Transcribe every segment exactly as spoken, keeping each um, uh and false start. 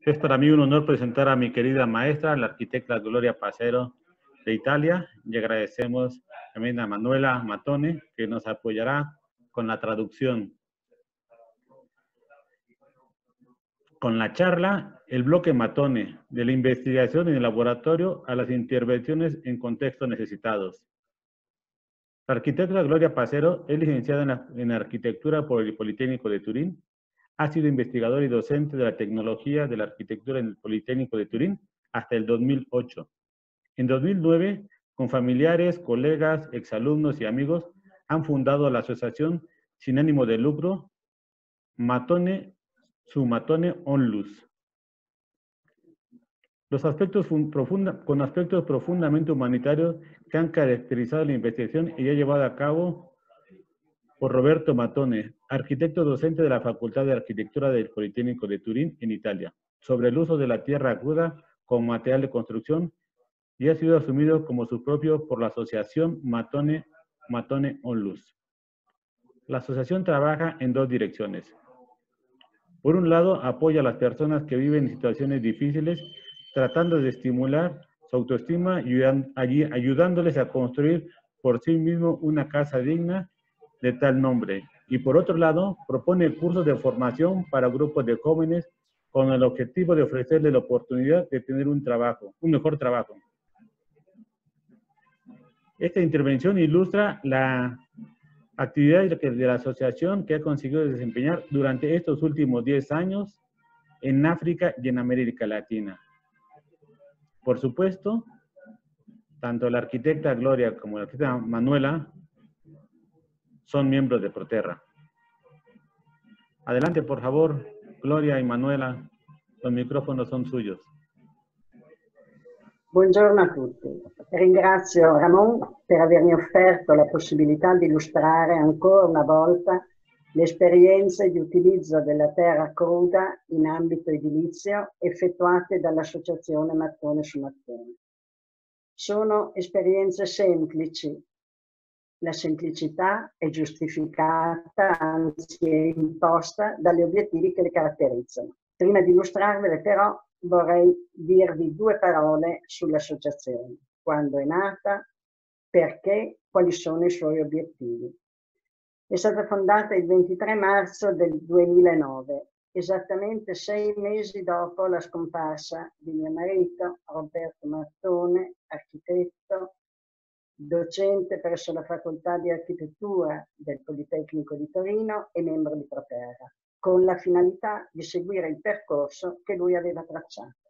Es para mí un honor presentar a mi querida maestra, la arquitecta Gloria Passero de Italia, y agradecemos también a Manuela Mattone, que nos apoyará con la traducción. Con la charla, el bloque Mattone, de la investigación en el laboratorio a las intervenciones en contextos necesitados. La arquitecta Gloria Passero es licenciada en, la, en arquitectura por el Politécnico de Turín. Ha sido investigadora y docente de la tecnología de la arquitectura en el Politécnico de Turín hasta el dos mil ocho. En dos mil nueve, con familiares, colegas, exalumnos y amigos, han fundado la asociación sin ánimo de lucro Mattone su Mattone Onlus. Los aspectos profunda, con aspectos profundamente humanitarios que han caracterizado la investigación y ha llevado a cabo por Roberto Mattone, arquitecto docente de la Facultad de Arquitectura del Politécnico de Turín, en Italia, sobre el uso de la tierra cruda como material de construcción, y ha sido asumido como su propio por la asociación Mattone, Mattone Onlus. La asociación trabaja en dos direcciones. Por un lado, apoya a las personas que viven en situaciones difíciles, tratando de estimular su autoestima y ayudándoles a construir por sí mismos una casa digna de tal nombre. Y por otro lado, propone cursos de formación para grupos de jóvenes con el objetivo de ofrecerles la oportunidad de tener un trabajo, un mejor trabajo. Esta intervención ilustra la actividad de la asociación que ha conseguido desempeñar durante estos últimos diez años en África y en América Latina. Por supuesto, tanto la arquitecta Gloria como la arquitecta Manuela son miembros de Proterra. Adelante, por favor, Gloria y Manuela, los micrófonos son suyos. Buongiorno a tutti. Ringrazio Ramon per avermi offerto la possibilità di illustrare ancora una volta le esperienze di utilizzo della terra cruda in ambito edilizio effettuate dall'associazione Mattone su Mattone. Sono esperienze semplici. La semplicità è giustificata, anzi è imposta dagli obiettivi che le caratterizzano. Prima di illustrarvele però vorrei dirvi due parole sull'associazione. Quando è nata, perché, quali sono i suoi obiettivi. È stata fondata il ventitré marzo del duemilanove, esattamente sei mesi dopo la scomparsa di mio marito, Roberto Mattone, architetto, docente presso la Facoltà di Architettura del Politecnico di Torino e membro di Proterra, con la finalità di seguire il percorso que lui aveva tracciato.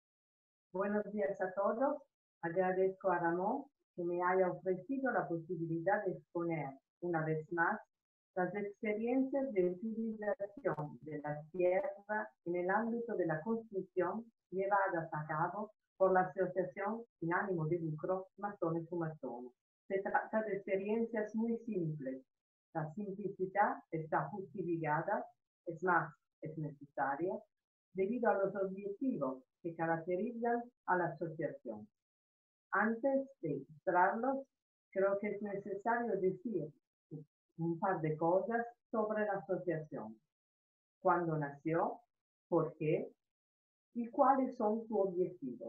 Buenos días a todos. Agradezco a Ramón que me haya ofrecido la posibilidad de exponer una vez más las experiencias de utilización de la tierra en el ámbito de la construcción llevadas a cabo por la Asociación sin ánimo de lucro Mattone su Mattone. Se trata de experiencias muy simples. La simplicidad está justificada, es más, es necesaria, debido a los objetivos que caracterizan a la asociación. Antes de ilustrarlos, creo que es necesario decir un par de cosas sobre la asociación. ¿Cuándo nació? ¿Por qué? ¿Y cuáles son sus objetivos?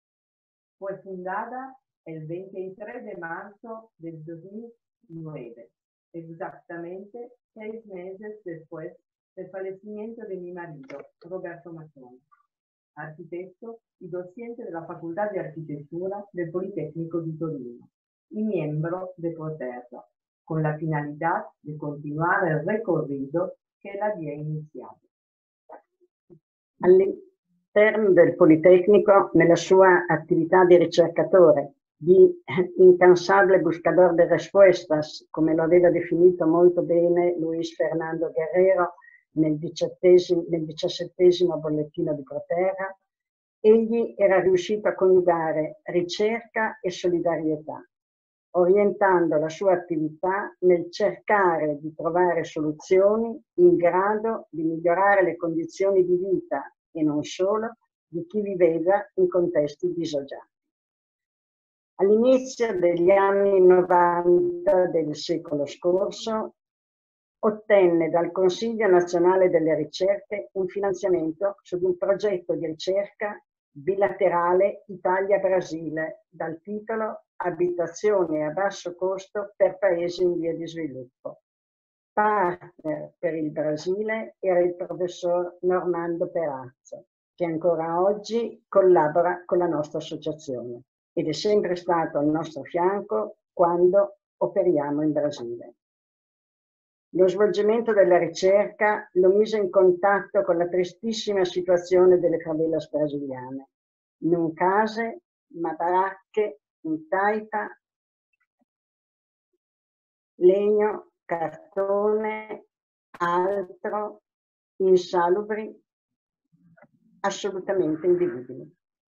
Fue fundada el veintitrés de marzo del dos mil nueve, exactamente seis meses después del fallecimiento de mi marido, Roberto Mattone, arquitecto y docente de la Facultad de Arquitectura del Politécnico di Torino y miembro de Proterra, con la finalidad de continuare il recorrido che la había iniziato. All'interno del Politecnico, nella sua attività di ricercatore, di incansable buscador de respuestas, come lo aveva definito molto bene Luis Fernando Guerrero nel diciassettesimo bollettino di Proterra, egli era riuscito a coniugare ricerca e solidarietà, orientando la sua attività nel cercare di trovare soluzioni in grado di migliorare le condizioni di vita e non solo di chi viveva in contesti disagiati. All'inizio degli anni novanta del secolo scorso ottenne dal Consiglio Nazionale delle Ricerche un finanziamento su un progetto di ricerca bilaterale Italia-Brasile dal titolo Abitazioni a basso costo per paesi in via di sviluppo. Partner per il Brasile era il professor Normando Perazzo, che ancora oggi collabora con la nostra associazione ed è sempre stato al nostro fianco quando operiamo in Brasile. Lo svolgimento della ricerca lo mise in contatto con la tristissima situazione delle favelas brasiliane. Non case, ma baracche in taipa, legno, cartone, altro, insalubri, assolutamente invivibili.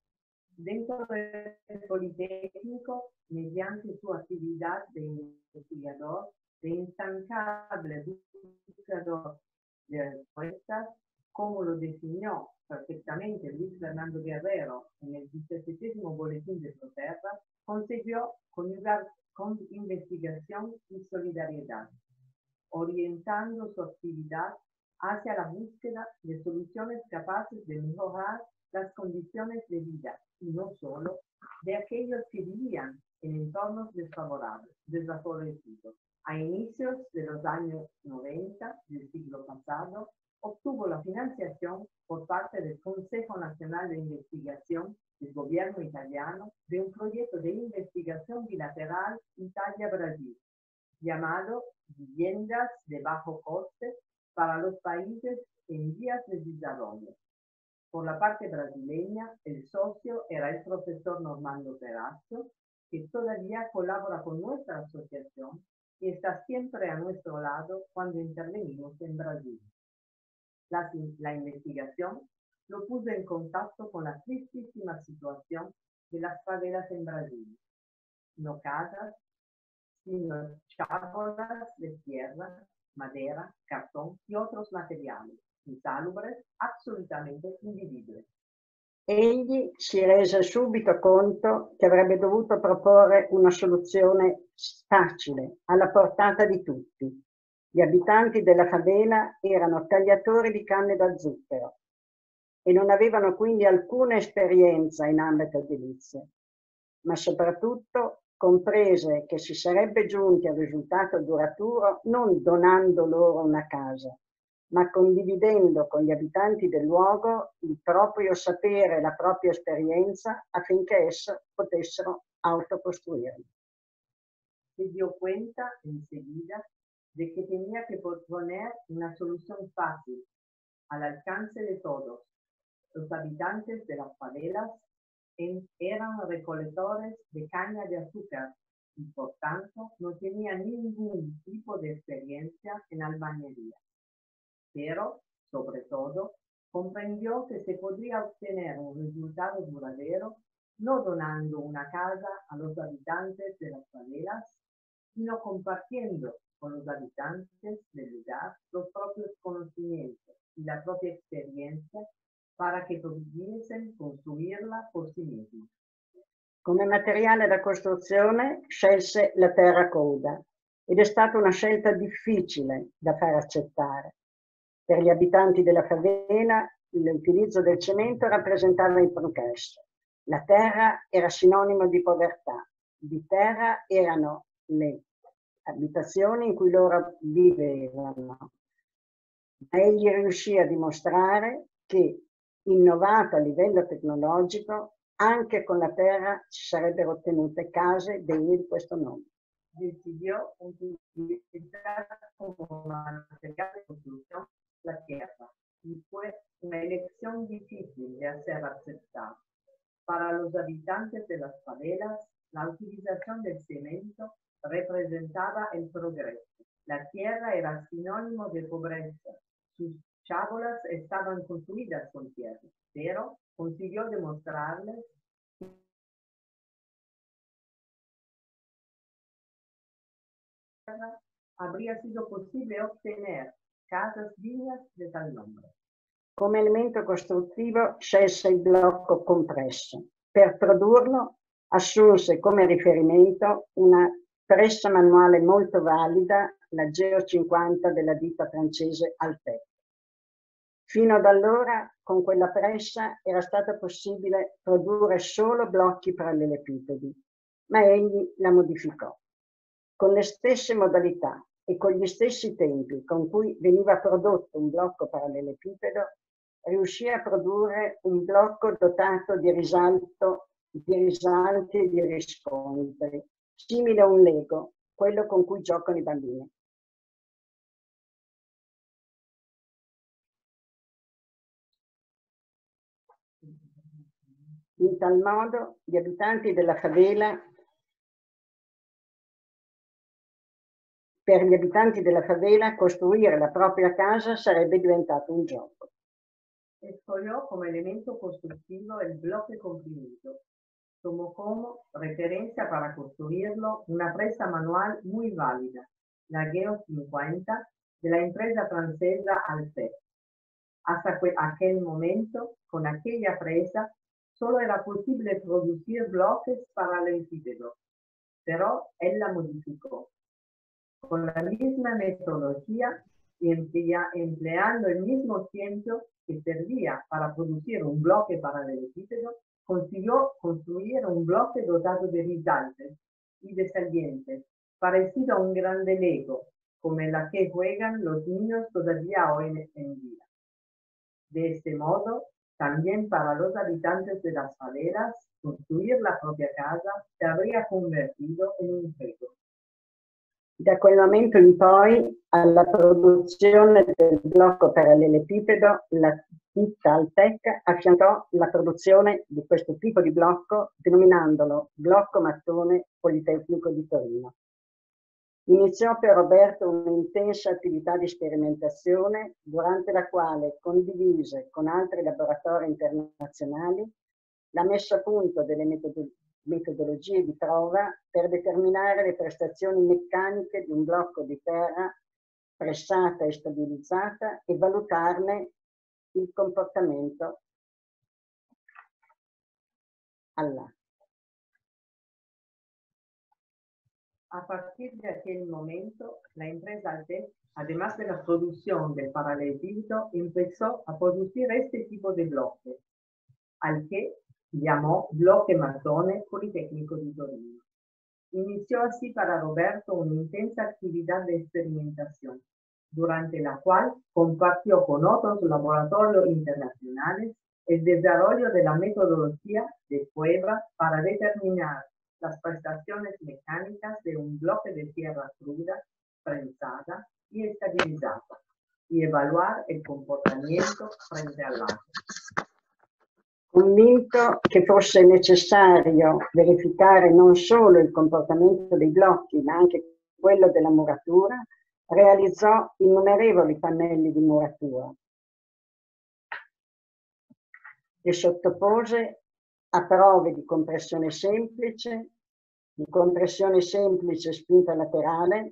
Dentro del Politécnico, mediante su actividad de investigador, de instancable buscador de respuestas, como lo definió perfectamente Luis Fernando Guerrero en el diecisiete Boletín de Proterra, consiguió conjugar con investigación y solidaridad, orientando su actividad hacia la búsqueda de soluciones capaces de mejorar las condiciones de vida, y no solo de aquellos que vivían en entornos desfavorables, desfavorecidos. A inicios de los años noventa del siglo pasado, obtuvo la financiación por parte del Consejo Nacional de Investigación del gobierno italiano de un proyecto de investigación bilateral Italia-Brasil, llamado Viviendas de Bajo Coste para los países en vías de desarrollo. Por la parte brasileña, el socio era el profesor Normando Perazzo, que todavía colabora con nuestra asociación y está siempre a nuestro lado cuando intervenimos en Brasil. La, la investigación lo puso en contacto con la tristísima situación de las favelas en Brasil. No casas, sino chábolas de tierra, madera, cartón y otros materiali, insalubres, assolutamente invivibili. Egli si rese subito conto che avrebbe dovuto proporre una soluzione facile, alla portata di tutti. Gli abitanti della favela erano tagliatori di canne da zucchero e non avevano quindi alcuna esperienza in ambito edilizio, ma soprattutto comprese che si sarebbe giunti al risultato duraturo non donando loro una casa, ma condividendo con gli abitanti del luogo il proprio sapere e la propria esperienza affinché essi potessero autocostruirli. Si dio cuenta enseguida de que tenía que proponer una solución fácil, al alcance de todos. Los habitantes de las favelas eran recolectores de caña de azúcar y por tanto no tenían ningún tipo de experiencia en albañilería. Pero, sobre todo, comprendió que se podría obtener un resultado duradero no donando una casa a los habitantes de las favelas, sino compartiendo con los habitantes del lugar los propios conocimientos y la propia experiencia para che pudiesen costruirla por sí mismi. Come materiale da costruzione scelse la terra cruda ed è stata una scelta difficile da far accettare. Per gli abitanti della favela l'utilizzo del cemento rappresentava il progresso. La terra era sinonimo di povertà. Di terra erano le abitazioni in cui loro vivevano. Ma egli riuscì a dimostrare che, innovato a livello tecnologico, anche con la terra si sarebbero ottenute case degne di questo nome. Decidió utilizar como material de construcción la tierra y fue una elección difícil de hacer aceptar. Para los habitantes de las favelas, la utilización del cemento representaba el progreso. La tierra era sinónimo de pobreza. Sus chábolas estaban construidas con tierra, pero consiguió demostrarles que habría sido posible obtener casas dignas de tal nombre. Come elemento costruttivo scelse il blocco compresso. Per produrlo assunse come riferimento una pressa manuale molto valida la Geo cinquanta della ditta francese Altec. Fino ad allora, con quella pressa, era stato possibile produrre solo blocchi parallelepipedi, ma egli la modificò. Con le stesse modalità e con gli stessi tempi con cui veniva prodotto un blocco parallelepipedo, riuscì a produrre un blocco dotato di risalto, di risalti e di riscontri, simile a un Lego, quello con cui giocano i bambini. In tal modo, gli abitanti della favela, per gli abitanti della favela, costruire la propria casa sarebbe diventato un gioco. Escogió como elemento constructivo el bloque comprimido. Tomó como referencia para construirlo una presa manual muy válida, la Geo cincuenta de la empresa francesa Altec. Hasta aquel momento, con aquella presa, solo era posible producir bloques paralelepípedos, pero él la modificó. Con la misma metodología y empleando el mismo tiempo que servía para producir un bloque paralelepípedo, consiguió construir un bloque dotado de risaltes y de salientes, parecido a un grande Lego, como la que juegan los niños todavía hoy en día. De este modo, también para los habitantes de las favelas, construir la propia casa se habría convertido en un juego. Da quel momento in poi, alla produzione del blocco parallelepipedo, la ditta Altec affiancò la produzione di questo tipo di blocco, denominandolo Blocco Mattone Politecnico di Torino. Iniziò per Roberto un'intensa attività di sperimentazione, durante la quale condivise con altri laboratori internazionali la messa a punto delle metodologie metodologie di prova per determinare le prestazioni meccaniche di un blocco di terra pressata e stabilizzata e valutarne il comportamento all'atto. A partir de aquel momento, la empresa Altec, además de la producción del paralelepípedo, empezó a producir este tipo de bloques, al que llamó Bloque Mattone Politecnico di Torino. Inició así para Roberto una intensa actividad de experimentación, durante la cual compartió con otros laboratorios internacionales el desarrollo de la metodología de prueba para determinar las prestaciones mecánicas de un bloque de tierra cruda, prensada y estabilizada, y evaluar el comportamiento frente al agua. Convinto che fosse necessario verificare non solo il comportamento dei blocchi, ma anche quello della muratura, realizzò innumerevoli pannelli di muratura e sottopose a prove di compressione semplice, di compressione semplice spinta laterale,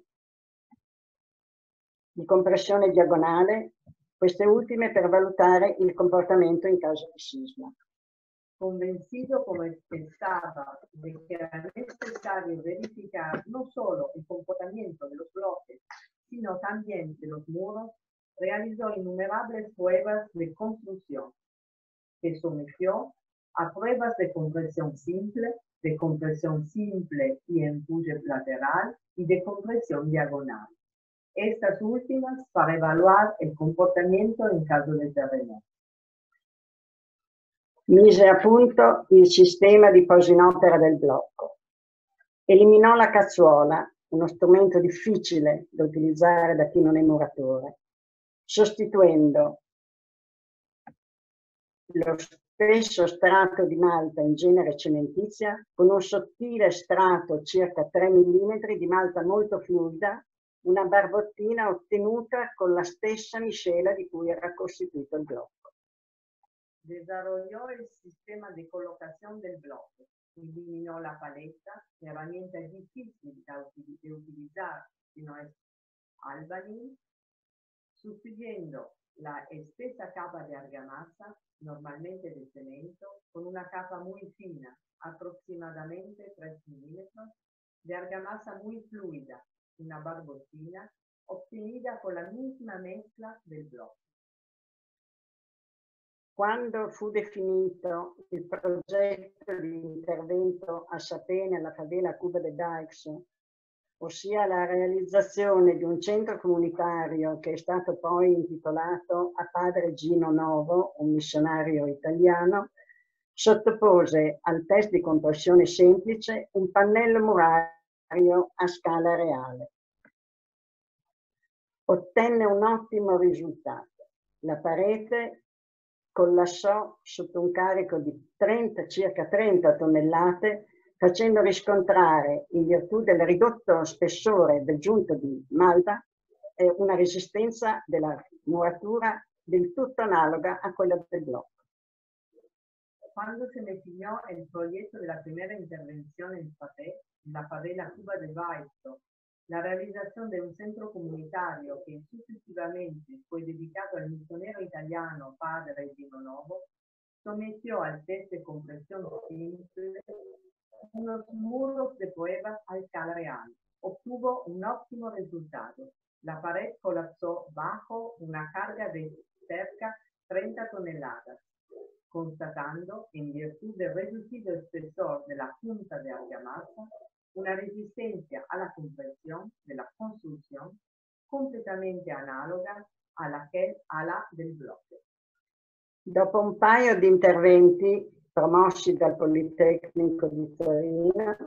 di compressione diagonale, queste ultime per valutare il comportamento in caso di sisma. Convencido como estaba de que era necesario verificar no solo el comportamiento de los bloques, sino también de los muros, realizó innumerables pruebas de construcción, que sometió a pruebas de compresión simple, de compresión simple y empuje lateral y de compresión diagonal. Estas últimas para evaluar el comportamiento en caso de terremoto. Mise a punto il sistema di posa in opera del blocco. Eliminò la cazzuola, uno strumento difficile da utilizzare da chi non è muratore, sostituendo lo spesso strato di malta in genere cementizia con un sottile strato circa tre millimetri di malta molto fluida, una barbottina ottenuta con la stessa miscela di cui era costituito il blocco. Desarrolló el sistema de colocación del bloque, eliminó la paleta, herramienta difícil de utilizar si no es albañil, sustituyendo la espesa capa de argamasa, normalmente de cemento, con una capa muy fina, aproximadamente tres milímetros, de argamasa muy fluida, una barbotina obtenida con la misma mezcla del blocco. Quando fu definito il progetto di intervento a Sapé nella favela Cuba de Dykes, ossia la realizzazione di un centro comunitario che è stato poi intitolato a padre Gino Novo, un missionario italiano, sottopose al test di compressione semplice un pannello murario a scala reale. Ottenne un ottimo risultato. La parete collassò sotto un carico di trenta, circa trenta tonnellate, facendo riscontrare, in virtù del ridotto spessore del giunto di malta, eh, una resistenza della muratura del tutto analoga a quella del blocco. Cuando se definió el proyecto de la primera intervención en Sapé, en la favela Cuba de Baixo, la realización de un centro comunitario que sucesivamente fue dedicado al misionero italiano padre Gino Novo, sometió al test de compresión simple unos muros de prueba a escala real. Obtuvo un óptimo resultado. La pared colapsó bajo una carga de cerca treinta toneladas, constatando, en virtud del reducido espesor de la punta de argamasa, una resistencia a la compresión de la construcción completamente analoga a la, che, a la del blocco. Dopo un paio di interventi promossi dal Politecnico di Torino,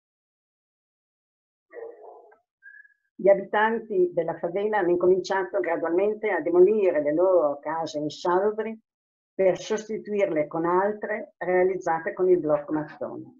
gli abitanti della favela hanno incominciato gradualmente a demolire le loro case insalubri per sostituirle con altre realizzate con il blocco mattone.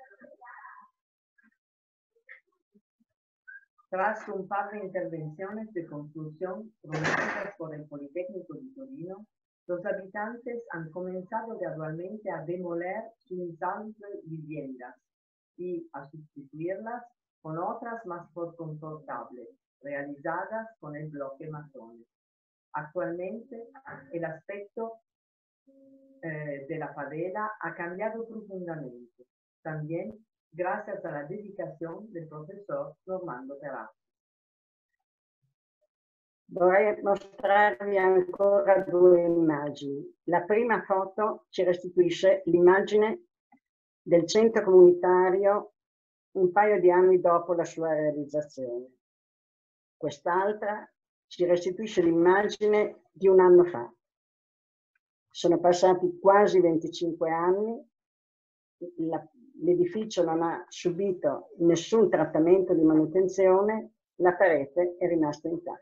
Tras un par de intervenciones de construcción promovidas por el Politécnico de Torino, los habitantes han comenzado gradualmente a demoler sus insalubres viviendas y a sustituirlas con otras más confortables, realizadas con el bloque mattone. Actualmente, el aspecto eh, de la favela ha cambiado profundamente, también gracias a la dedicación del profesor Normando Terrazzo. Vorrei mostrarvi ancora due immagini. La prima foto ci restituisce l'immagine del centro comunitario un paio di anni dopo la sua realizzazione. Quest'altra ci restituisce l'immagine di un anno fa. Sono passati quasi venticinque anni, l'edificio non ha subito nessun trattamento di manutenzione, la parete è rimasta intatta.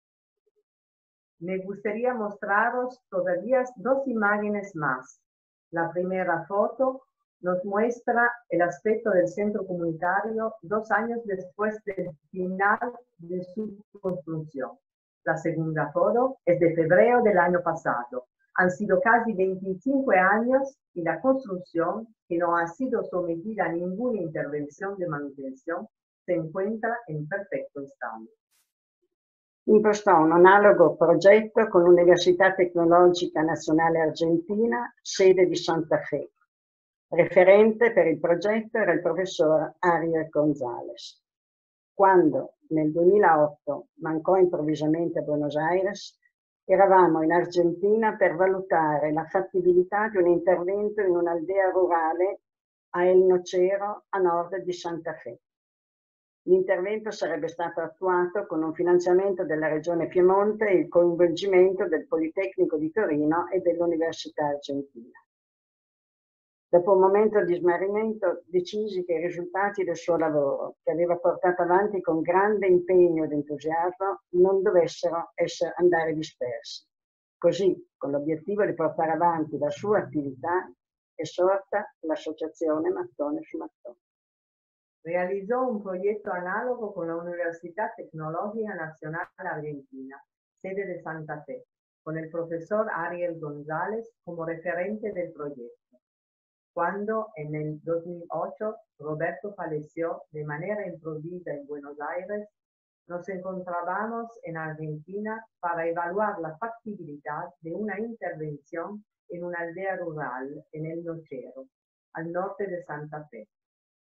Me gustaría mostraros todavía dos imágenes más. La primera foto nos muestra el aspecto del centro comunitario dos años después del final de su construcción. La segunda foto es de febrero del año pasado. Han sido casi veinticinco años y la construcción, que no ha sido sometida a ninguna intervención de manutención, se encuentra en perfecto estado. Impostò un analogo progetto con l'Università Tecnologica Nazionale Argentina, sede di Santa Fe. Referente per il progetto era il professor Ariel González. Quando nel duemilaotto mancò improvvisamente a Buenos Aires, eravamo in Argentina per valutare la fattibilità di un intervento in un'aldea rurale a El Nocero, a nord di Santa Fe. L'intervento sarebbe stato attuato con un finanziamento della Regione Piemonte e il coinvolgimento del Politecnico di Torino e dell'Università Argentina. Dopo un momento di smarrimento decisi che i risultati del suo lavoro, che aveva portato avanti con grande impegno ed entusiasmo, non dovessero essere, andare dispersi. Così, con l'obiettivo di portare avanti la sua attività, è sorta l'Associazione Mattone su Mattone. Realizó un proyecto análogo con la Universidad Tecnológica Nacional Argentina, sede de Santa Fe, con el profesor Ariel González como referente del proyecto. Cuando en el dos mil ocho Roberto falleció de manera improvisa en Buenos Aires, nos encontrábamos en Argentina para evaluar la factibilidad de una intervención en una aldea rural en El Nocero, al norte de Santa Fe.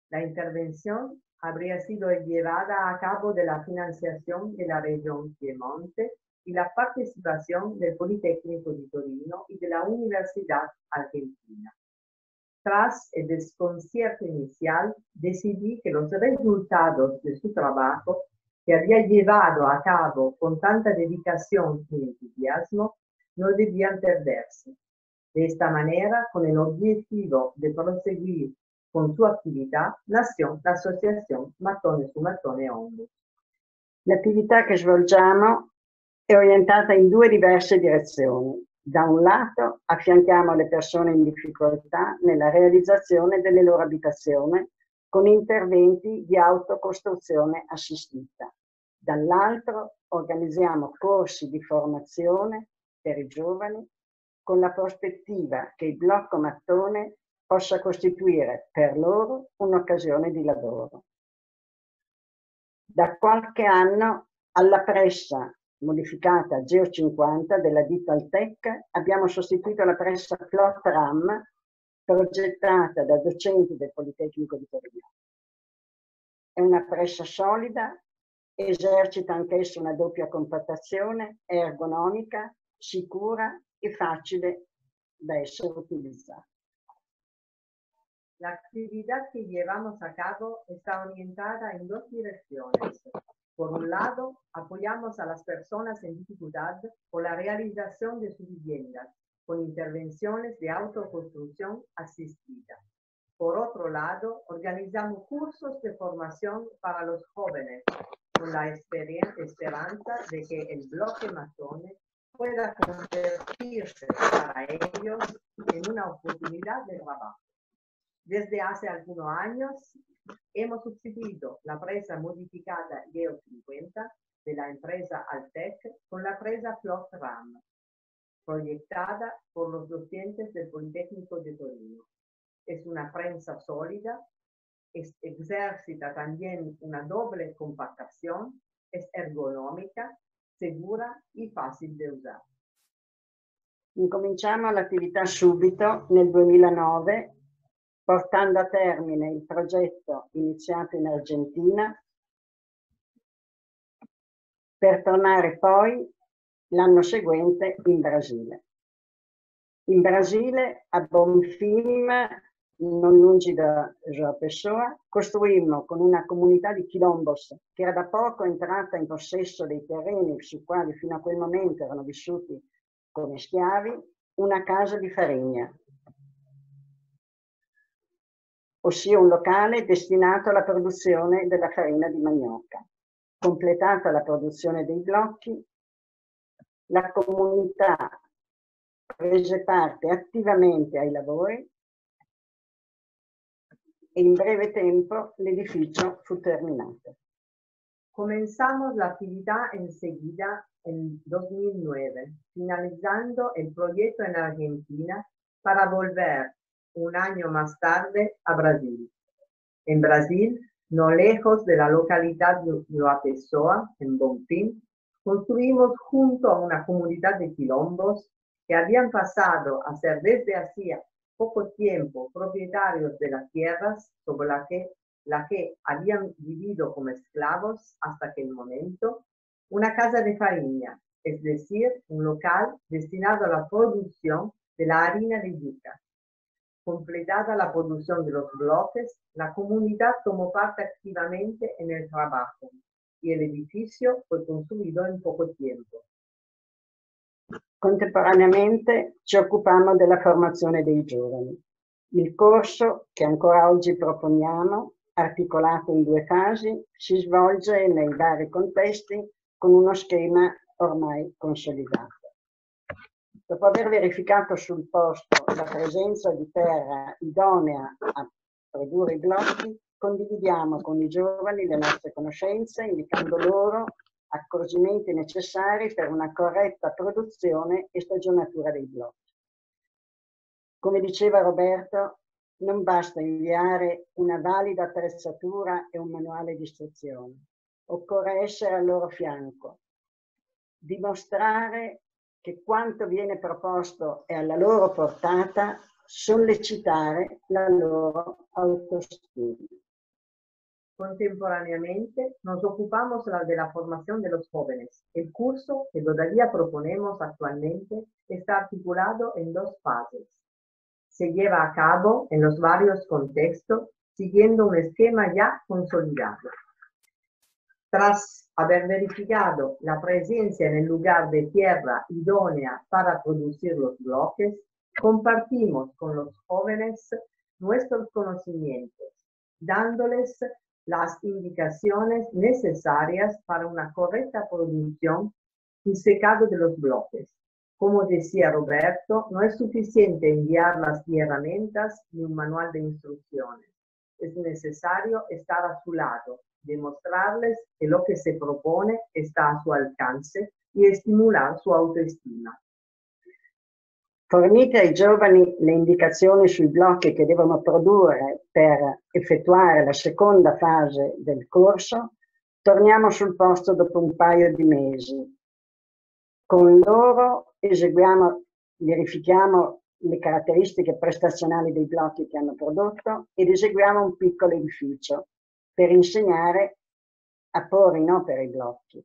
La intervención habría sido llevada a cabo de la financiación de la región Piemonte y la participación del Politécnico di Torino y de la Universidad Argentina. Tras el desconcierto inicial, decidí que los resultados de su trabajo, que había llevado a cabo con tanta dedicación y entusiasmo, no debían perderse. De esta manera, con el objetivo de proseguir con su attività, nació l'associazione Mattone su Mattone Omnibus. L'attività che svolgiamo è orientata in due diverse direzioni. Da un lato affianchiamo le persone in difficoltà nella realizzazione delle loro abitazioni con interventi di autocostruzione assistita. Dall'altro organizziamo corsi di formazione per i giovani con la prospettiva che il blocco mattone possa costituire per loro un'occasione di lavoro. Da qualche anno alla pressa modificata Geo cinquanta della Ditaltec abbiamo sostituito la pressa Plot Ram progettata da docenti del Politecnico di Torino. È una pressa solida, esercita anch'essa una doppia compattazione, è ergonomica, sicura e facile da essere utilizzata. La actividad que llevamos a cabo está orientada en dos direcciones. Por un lado, apoyamos a las personas en dificultad por la realización de sus viviendas, con intervenciones de autoconstrucción asistida. Por otro lado, organizamos cursos de formación para los jóvenes, con la esperanza de que el bloque Mattone pueda convertirse para ellos en una oportunidad de trabajo. Desde hace algunos años hemos sustituido la presa modificada Geo cincuenta de la empresa Altec con la presa Plot Ram, proyectada por los docentes del Politécnico de Torino. Es una prensa sólida, es, ejercita también una doble compactación, es ergonómica, segura y fácil de usar. Incominciamo l'attività subito nel duemilanove, portando a termine il progetto iniziato in Argentina per tornare poi l'anno seguente in Brasile. In Brasile, a Bonfim, non lungi da João Pessoa, costruimmo con una comunità di quilombos che era da poco entrata in possesso dei terreni sui quali fino a quel momento erano vissuti come schiavi, una casa di farina, ossia un locale destinato alla produzione della farina di manioca. Completata la produzione dei blocchi, la comunità prese parte attivamente ai lavori e in breve tempo l'edificio fu terminato. Comenzamos la actividad enseguida en dos mil nueve, finalizando el proyecto en Argentina para volver un año más tarde a Brasil. En Brasil, no lejos de la localidad de João Pessoa, en Bonfim, construimos junto a una comunidad de quilombos que habían pasado a ser desde hacía poco tiempo propietarios de las tierras sobre la que, la que habían vivido como esclavos hasta aquel momento, una casa de farina, es decir, un local destinado a la producción de la harina de yuca. Completada la producción de los bloques, la comunidad tomó parte activamente en el trabajo y el edificio fue construido en poco tiempo. Contemporaneamente ci occupammo della formazione dei giovani. Il corso che ancora oggi proponiamo, articolato in due fasi, si svolge nei vari contesti con uno schema ormai consolidato. Dopo aver verificato sul posto la presenza di terra idonea a produrre i blocchi, condividiamo con i giovani le nostre conoscenze, indicando loro accorgimenti necessari per una corretta produzione e stagionatura dei blocchi. Come diceva Roberto, non basta inviare una valida attrezzatura e un manuale di istruzione. Occorre essere al loro fianco, dimostrare che quanto viene proposto è alla loro portata, sollecitare la loro autostima. Contemporáneamente, nos ocupamos de la formación de los jóvenes. El curso que todavía proponemos actualmente está articulado en dos fases. Se lleva a cabo en los varios contextos, siguiendo un esquema ya consolidado. Tras haber verificado la presencia en el lugar de tierra idónea para producir los bloques, compartimos con los jóvenes nuestros conocimientos, dándoles las indicaciones necesarias para una correcta producción y secado de los bloques. Como decía Roberto, no es suficiente enviar las herramientas y un manual de instrucciones. Es necesario estar a su lado, demostrarles que lo que se propone está a su alcance y estimular su autoestima. Fornite ai giovani le indicazioni sui blocchi che devono produrre per effettuare la seconda fase del corso, torniamo sul posto dopo un paio di mesi. Con loro eseguiamo, verifichiamo le caratteristiche prestazionali dei blocchi che hanno prodotto ed eseguiamo un piccolo edificio per insegnare a porre in opera i blocchi.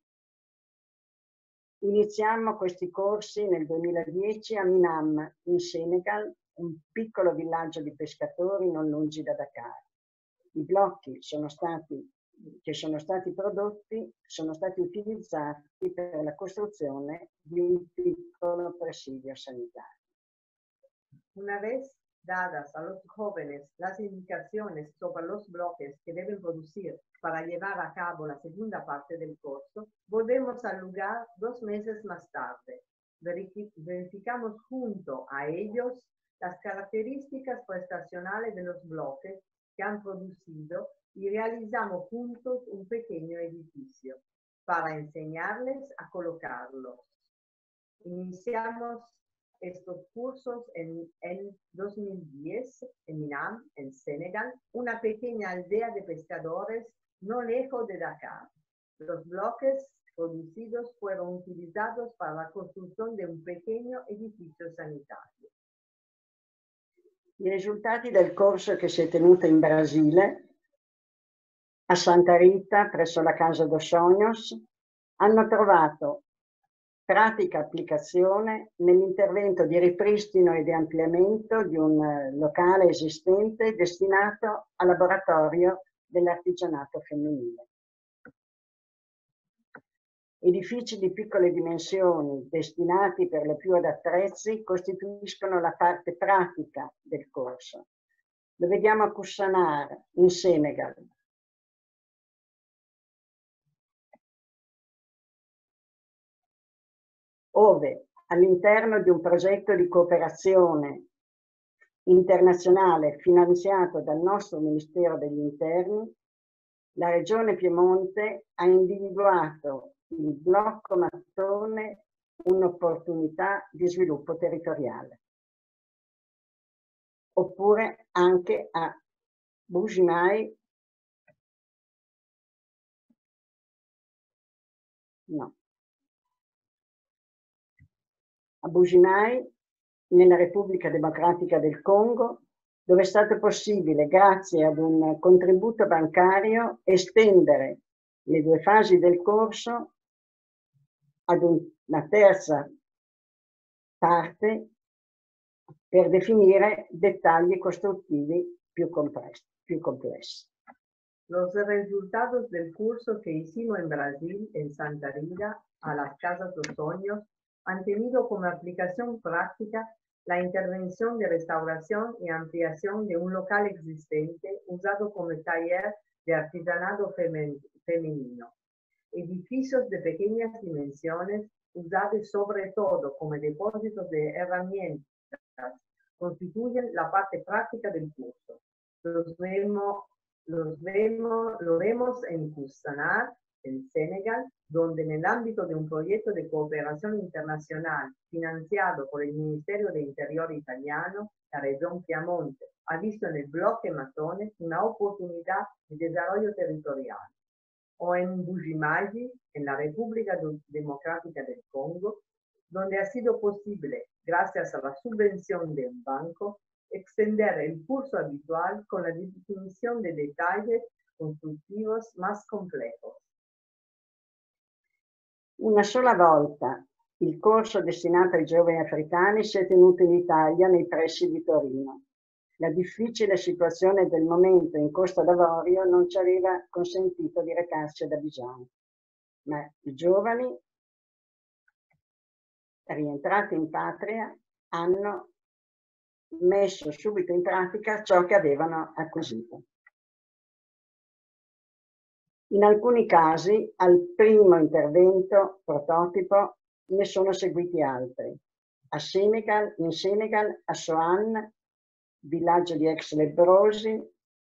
Iniziamo questi corsi nel duemiladieci a Minam, in Senegal, un piccolo villaggio di pescatori non lungi da Dakar. I blocchi sono stati, che sono stati prodotti sono stati utilizzati per la costruzione di un piccolo presidio sanitario. Una vez dadas a los jóvenes las indicaciones sobre los bloques que deben producir para llevar a cabo la segunda parte del curso, volvemos al lugar dos meses más tarde. Verificamos junto a ellos las características prestacionales de los bloques que han producido y realizamos juntos un pequeño edificio para enseñarles a colocarlos. Iniciamos estos cursos en, en dos mil diez en Minam, en Senegal, una pequeña aldea de pescadores no lejos de Dakar. Los bloques producidos fueron utilizados para la construcción de un pequeño edificio sanitario. I risultati del corso che si è tenuto in Brasile, a Santa Rita, presso la Casa dos Sonhos, hanno trovato pratica applicazione nell'intervento di ripristino e di ampliamento di un locale esistente destinato al laboratorio dell'artigianato femminile. Edifici di piccole dimensioni, destinati per lo più ad attrezzi, costituiscono la parte pratica del corso. Lo vediamo a Koussanar, in Senegal. Ove all'interno di un progetto di cooperazione internazionale finanziato dal nostro Ministero degli Interni, la Regione Piemonte ha individuato il blocco mattone un'opportunità di sviluppo territoriale. Oppure anche a Bugimai, no, a Bugimai, nella Repubblica Democratica del Congo, dove è stato possibile, grazie ad un contributo bancario, estendere le due fasi del corso ad una terza parte per definire dettagli costruttivi più complessi. Più complessi. Los resultados del curso que hicimos en Brasil, en Santa Rita, a las Casas dos Sonhos, han tenido como aplicación práctica la intervención de restauración y ampliación de un local existente usado como taller de artesanado femenino. Edificios de pequeñas dimensiones usados sobre todo como depósitos de herramientas constituyen la parte práctica del curso. Los vemos, los vemos, lo vemos en Koussanar, en Senegal, donde en el ámbito de un proyecto de cooperación internacional financiado por el Ministerio de Interior italiano, la región Piemonte ha visto en el bloque Mattone una oportunidad de desarrollo territorial. O en Bugimai, en la República Democrática del Congo, donde ha sido posible, gracias a la subvención de un banco, extender el curso habitual con la definición de detalles constructivos más complejos. Una sola volta il corso destinato ai giovani africani si è tenuto in Italia, nei pressi di Torino. La difficile situazione del momento in Costa d'Avorio non ci aveva consentito di recarci ad Abidjan, ma i giovani, rientrati in patria, hanno messo subito in pratica ciò che avevano acquisito. In alcuni casi, al primo intervento prototipo, ne sono seguiti altri. A Senegal, in Senegal, a Soane, villaggio di ex lebbrosi,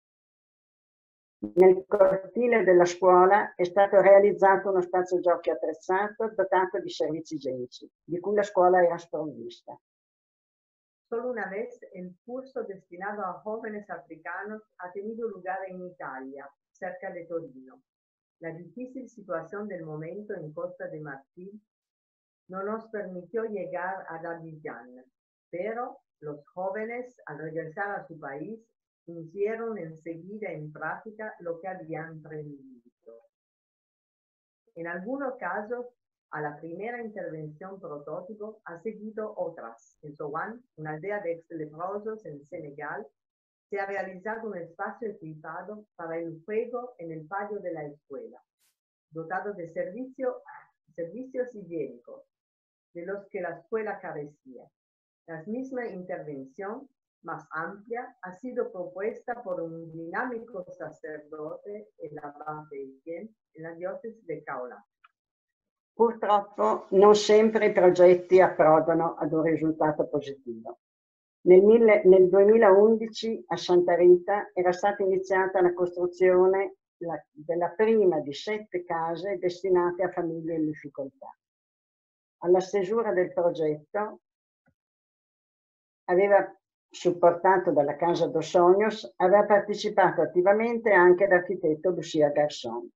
nel cortile della scuola è stato realizzato uno spazio giochi attrezzato dotato di servizi igienici, di cui la scuola era sprovvista. Solo una vez el curso destinado a jóvenes africanos ha tenido lugar en Italia, cerca de Torino. La difícil situación del momento en Costa de Marfil no nos permitió llegar a Abidjan, pero los jóvenes, al regresar a su país, pusieron enseguida en práctica lo que habían aprendido. En algunos casos, a la primera intervención prototipo ha seguido otras. En Soane, una aldea de ex-leprosos en Senegal, se ha realizado un espacio equipado para el juego en el patio de la escuela, dotado de servicio, servicios higiénicos, de los que la escuela carecía. La misma intervención, más amplia, ha sido propuesta por un dinámico sacerdote en la base en la diocesi di Kaolack. Purtroppo non sempre i progetti approdano ad un risultato positivo. Nel, mille, nel duemilaundici a Santa Rita era stata iniziata la costruzione la, della prima di sette case destinate a famiglie in difficoltà. Alla stesura del progetto aveva supportato dalla Casa dos Sonhos, aveva partecipato attivamente anche l'architetto Lucia Garçon.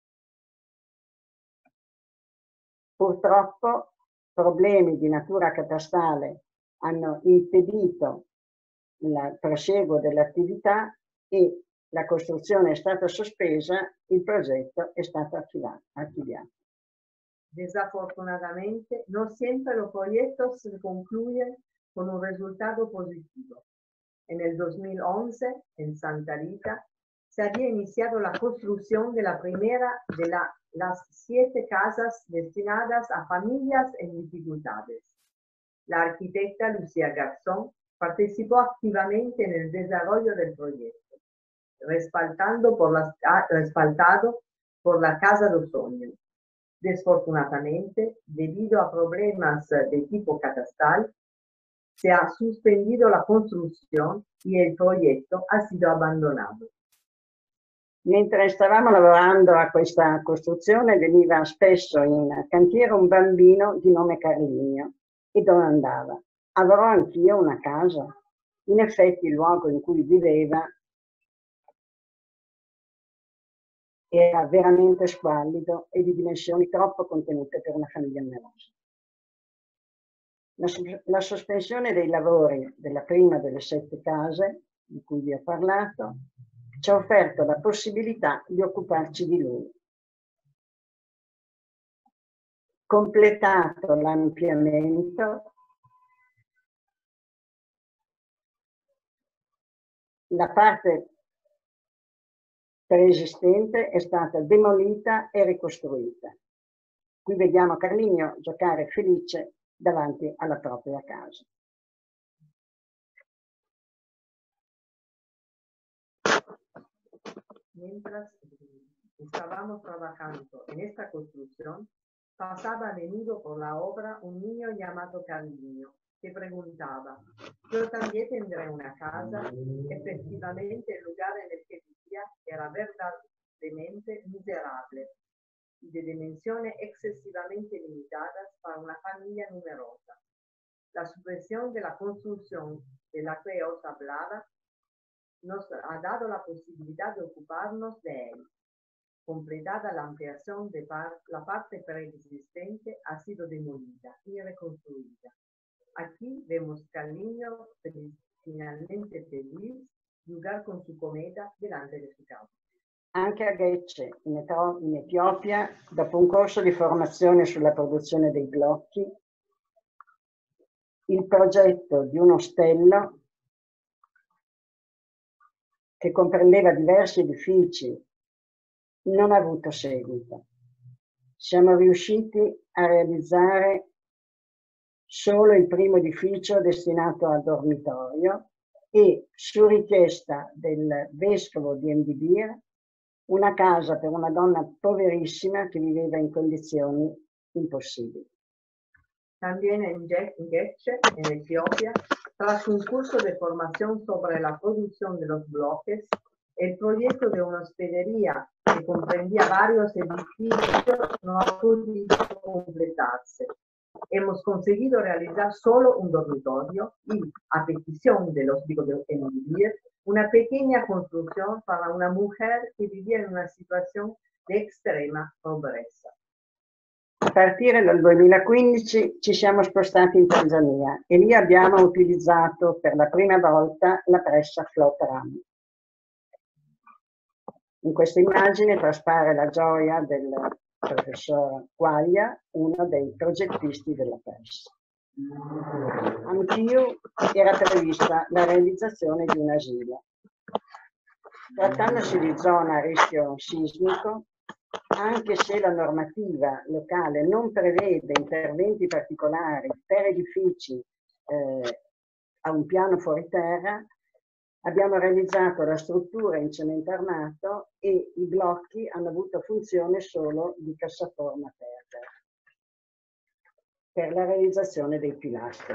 Purtroppo problemi di natura catastale hanno impedito il proseguo dell'attività e la costruzione è stata sospesa, il progetto è stato archiviato. Desafortunadamente, no siempre los proyectos se concluyen con un resultado positivo. En el dos mil once, en Santa Rita, se había iniciado la construcción de la primera de la, las siete casas destinadas a familias en dificultades. La arquitecta Lucia Garçon participó activamente en el desarrollo del proyecto, respaldando por la, respaldado por la Casa dos Sonhos. Desfortunadamente, debido a problemas de tipo catastral, se ha suspendido la construcción y el proyecto ha sido abandonado. Mentre stavamo lavorando a questa costruzione, veniva spesso in cantiere un bambino di nome Carligno e domandava: avrò anch'io una casa? In effetti il luogo in cui viveva era veramente squallido e di dimensioni troppo contenute per una famiglia numerosa. La, la sospensione dei lavori della prima delle sette case, di cui vi ho parlato, ci ha offerto la possibilità di occuparci di lui. Completato l'ampliamento, la parte preesistente è stata demolita e ricostruita. Qui vediamo Carligno giocare felice davanti alla propria casa. Mientras estábamos trabajando en esta construcción, pasaba a menudo por la obra un niño llamado Carligno, que preguntaba: ¿yo también tendré una casa? Efectivamente, el lugar en el que vivía era verdaderamente miserable y de dimensiones excesivamente limitadas para una familia numerosa. La supresión de la construcción de la que os hablaba nos ha dado la posibilidad de ocuparnos de él. Completada la ampliación de par la parte preexistente ha sido demolida y reconstruida. Aquí vemos Carligno finalmente feliz jugar con su cometa delante de su casa. Anche a Gece, in, Etro- in Etiopia, dopo un corso di formazione sulla produzione dei blocchi, il progetto di un ostello che comprendeva diversi edifici non ha avuto seguito. Siamo riusciti a realizzare solo il primo edificio destinato al dormitorio e, su richiesta del vescovo di Mdibir, una casa per una donna poverissima que viveva en condizioni imposibles. También en Gece, en Etiopía, tras un curso de formación sobre la producción de los bloques, el proyecto de una hospedería que comprendía varios edificios no ha podido completarse. Hemos conseguido realizar solo un dormitorio y, a petición de los chicos de Mdibir, una pequeña construcción para una mujer che vivía in una situazione di estrema pobrezza. A partire dal duemilaquindici ci siamo spostati in Tanzania e lì abbiamo utilizzato per la prima volta la pressa Float Ram. In questa immagine traspare la gioia del professor Quaglia, uno dei progettisti della pressa. Anch'io era prevista la realizzazione di un asilo. Trattandosi di zona a rischio sismico, anche se la normativa locale non prevede interventi particolari per edifici eh, a un piano fuori terra, abbiamo realizzato la struttura in cemento armato e i blocchi hanno avuto funzione solo di cassaforma per, per la realizzazione dei pilastri.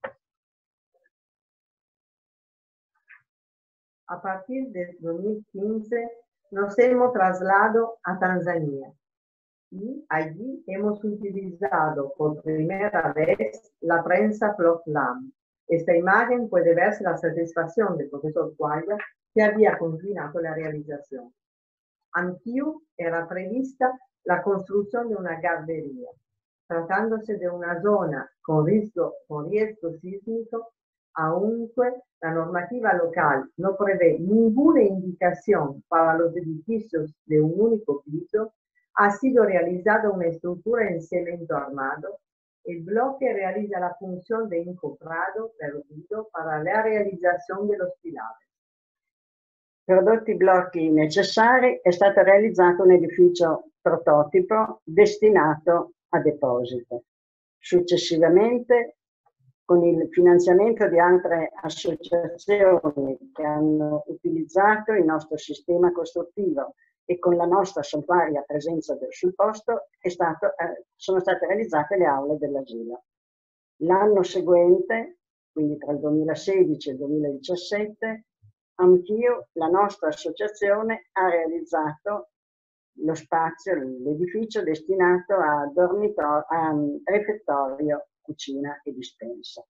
A partir del dos mil quince nos hemos trasladado a Tanzania y allí hemos utilizado por primera vez la prensa Float Ram. Esta imagen puede verse la satisfacción del profesor Quaglia que había continuado la realización. Anch'io era prevista la construcción de una guardería. Tratándose de una zona con riesgo, con riesgo sísmico, aunque la normativa local no prevé ninguna indicación para los edificios de un único piso, ha sido realizada una estructura en cemento armado. El bloque realiza la función de encofrado perdido para la realizzazione de los pilares. Prodotti i blocchi necessari, è stato realizzato un edificio prototipo destinato a deposito. Successivamente, con il finanziamento di altre associazioni che hanno utilizzato il nostro sistema costruttivo e con la nostra sommaria presenza del, sul posto, è stato, eh, sono state realizzate le aule dell'asilo. L'anno seguente, quindi tra il duemilasedici e il duemiladiciassette, anch'io, la nostra associazione ha realizzato lo spazio, l'edificio destinato a dormitorio, a refettorio, cucina e dispensa.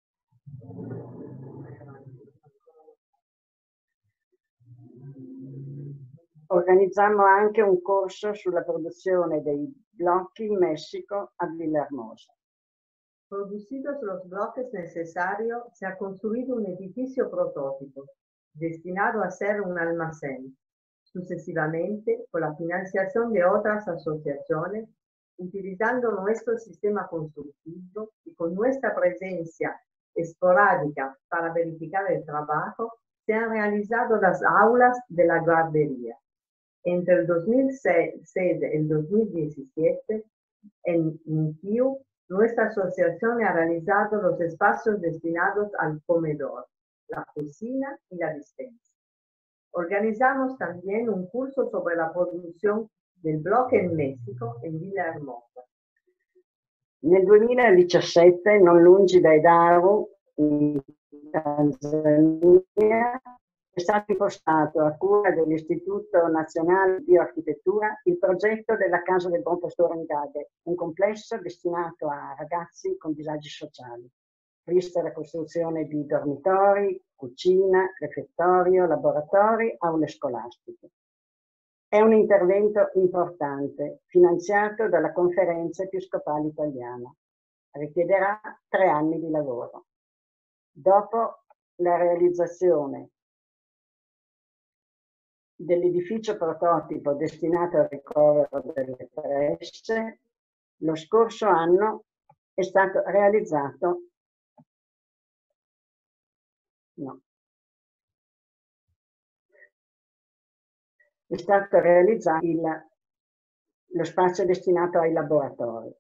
Organizzammo anche un corso sulla produzione dei blocchi in Messico a Villahermosa. Producidos los bloques necesarios, se ha construido un edificio prototipo destinado a ser un almacén. Sucesivamente, con la financiación de otras asociaciones, utilizando nuestro sistema constructivo y con nuestra presencia esporádica para verificar el trabajo, se han realizado las aulas de la guardería. Entre el dos mil seis y el dos mil diecisiete, en Anch'io, nuestra asociación ha realizado los espacios destinados al comedor, la cocina y la despensa. Organizamos también un curso sobre la producción del bloque in Messico, in Villahermosa. Nel duemiladiciassette, non lungi dai Daru, in Tanzania, è stato impostato a cura dell'Istituto Nazionale di Bioarchitettura il progetto della Casa del Buon Pastore in Gade, un complesso destinato a ragazzi con disagi sociali. Prevista la costruzione di dormitori, cucina, refettorio, laboratori, aule scolastiche. È un intervento importante, finanziato dalla Conferenza Episcopale Italiana. Richiederà tre anni di lavoro. Dopo la realizzazione dell'edificio prototipo destinato al ricovero delle presse, lo scorso anno è stato realizzato no, è stato realizzato il, lo spazio destinato ai laboratori.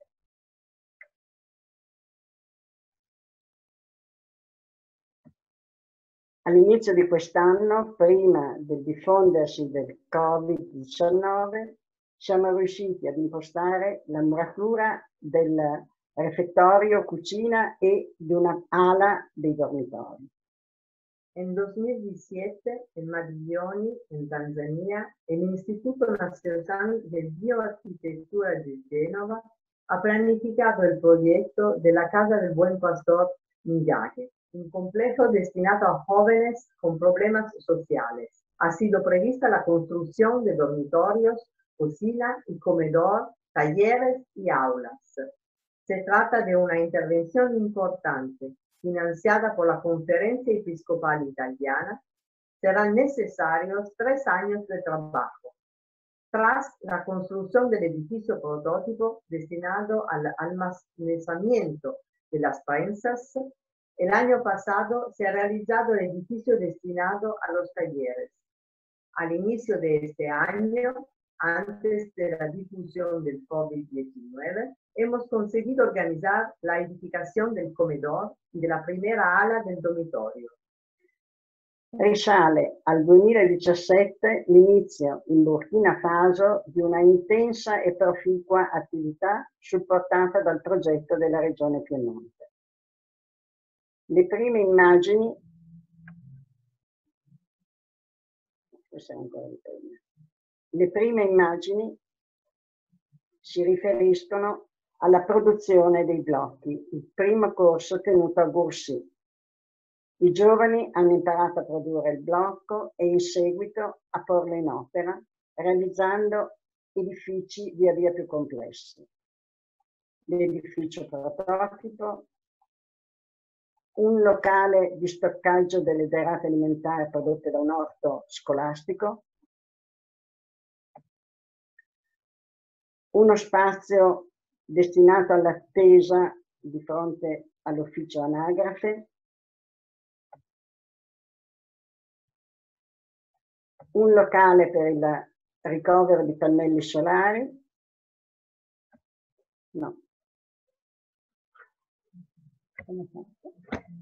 All'inizio di quest'anno, prima del diffondersi del Covid diciannove, siamo riusciti ad impostare la muratura del refettorio, cucina e di una ala dei dormitori. En dos mil diecisiete, en Madiglioni, en Tanzania, el Instituto Nacional de Bioarquitectura de Génova ha planificado el proyecto de la Casa del Buen Pastor Miyake, un complejo destinado a jóvenes con problemas sociales. Ha sido prevista la construcción de dormitorios, cocina y comedor, talleres y aulas. Se trata de una intervención importante, financiada por la Conferencia Episcopal Italiana. Serán necesarios tres años de trabajo. Tras la construcción del edificio prototipo destinado al almacenamiento de las prensas, el año pasado se ha realizado el edificio destinado a los talleres. Al inicio de este año, antes de la difusión del COVID diecinueve, hemos conseguido organizar la edificación del comedor y de la primera ala del dormitorio. Risale al duemiladiciassette l'inizio in Burkina Faso di una intensa e proficua attività supportata dal progetto della Regione Piemonte. Le prime immagini, le prime immagini si riferiscono alla produzione dei blocchi, il primo corso tenuto a Goursy. I giovani hanno imparato a produrre il blocco e in seguito a porlo in opera, realizzando edifici via via più complessi. L'edificio prototipo, un locale di stoccaggio delle derrate alimentari prodotte da un orto scolastico, uno spazio destinato all'attesa di fronte all'ufficio anagrafe, un locale per il ricovero di pannelli solari, no. Come fatto?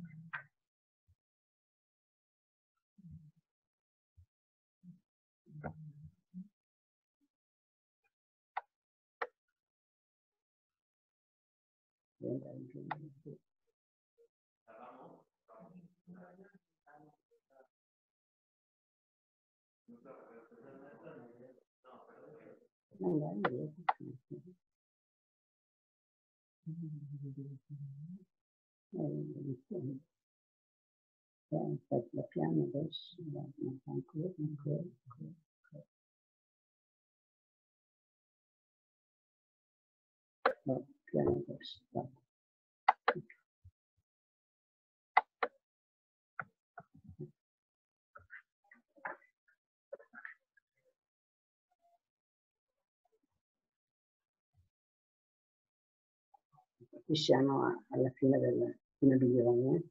Aspetta, piano adesso, ancora, ancora, ancora. No, piano adesso. Qui siamo a, alla fine del Madiglioni. Eh?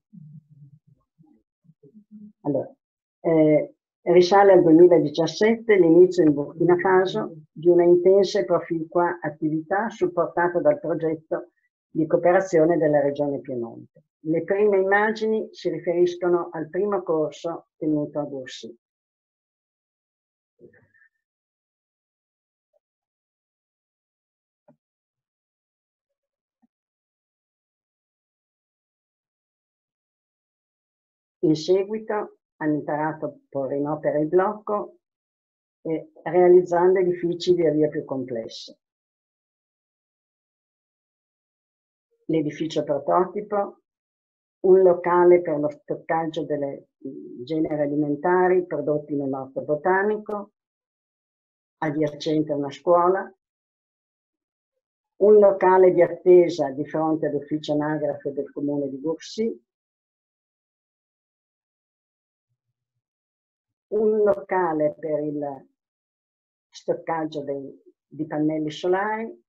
Allora, eh, risale al duemiladiciassette l'inizio in Burkina Faso di una intensa e proficua attività supportata dal progetto di cooperazione della Regione Piemonte. Le prime immagini si riferiscono al primo corso tenuto a Goursy. In seguito hanno imparato a porre in opera il blocco e realizzando edifici via via più complessi. L'edificio prototipo, un locale per lo stoccaggio delle generi alimentari prodotti nell'orto botanico, adiacente a una scuola, un locale di attesa di fronte all'ufficio anagrafe del comune di Goursy, un locale per il stoccaggio dei, di pannelli solari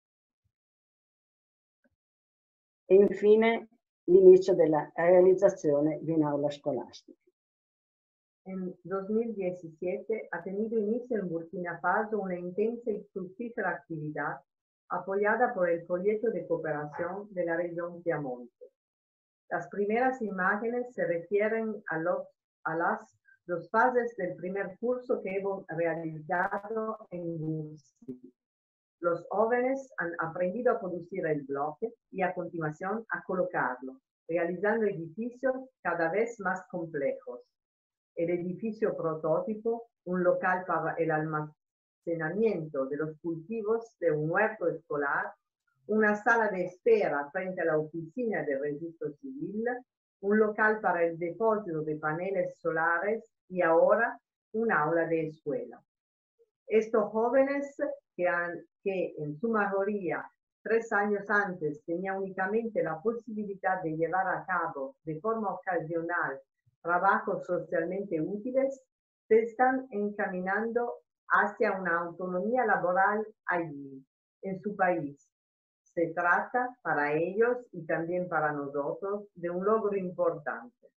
e infine l'inizio della realizzazione di un'aula scolastica. En dos mil diecisiete ha tenido inicio en Burkina Faso una intensa y fructífera actividad apoyada por el proyecto de cooperación de la región Piamonte. Las primeras imágenes se refieren a, los, a las dos fases del primer curso que hemos realizado en Bursi. Los jóvenes han aprendido a producir el bloque y a continuación a colocarlo, realizando edificios cada vez más complejos. El edificio prototipo, un local para el almacenamiento de los cultivos de un huerto escolar, una sala de espera frente a la oficina de registro civil, un local para el depósito de paneles solares y ahora un aula de escuela. Estos jóvenes que, han, que en su mayoría tres años antes tenían únicamente la posibilidad de llevar a cabo de forma ocasional trabajos socialmente útiles, se están encaminando hacia una autonomía laboral allí, en su país. Se trata para ellos y también para nosotros de un logro importante.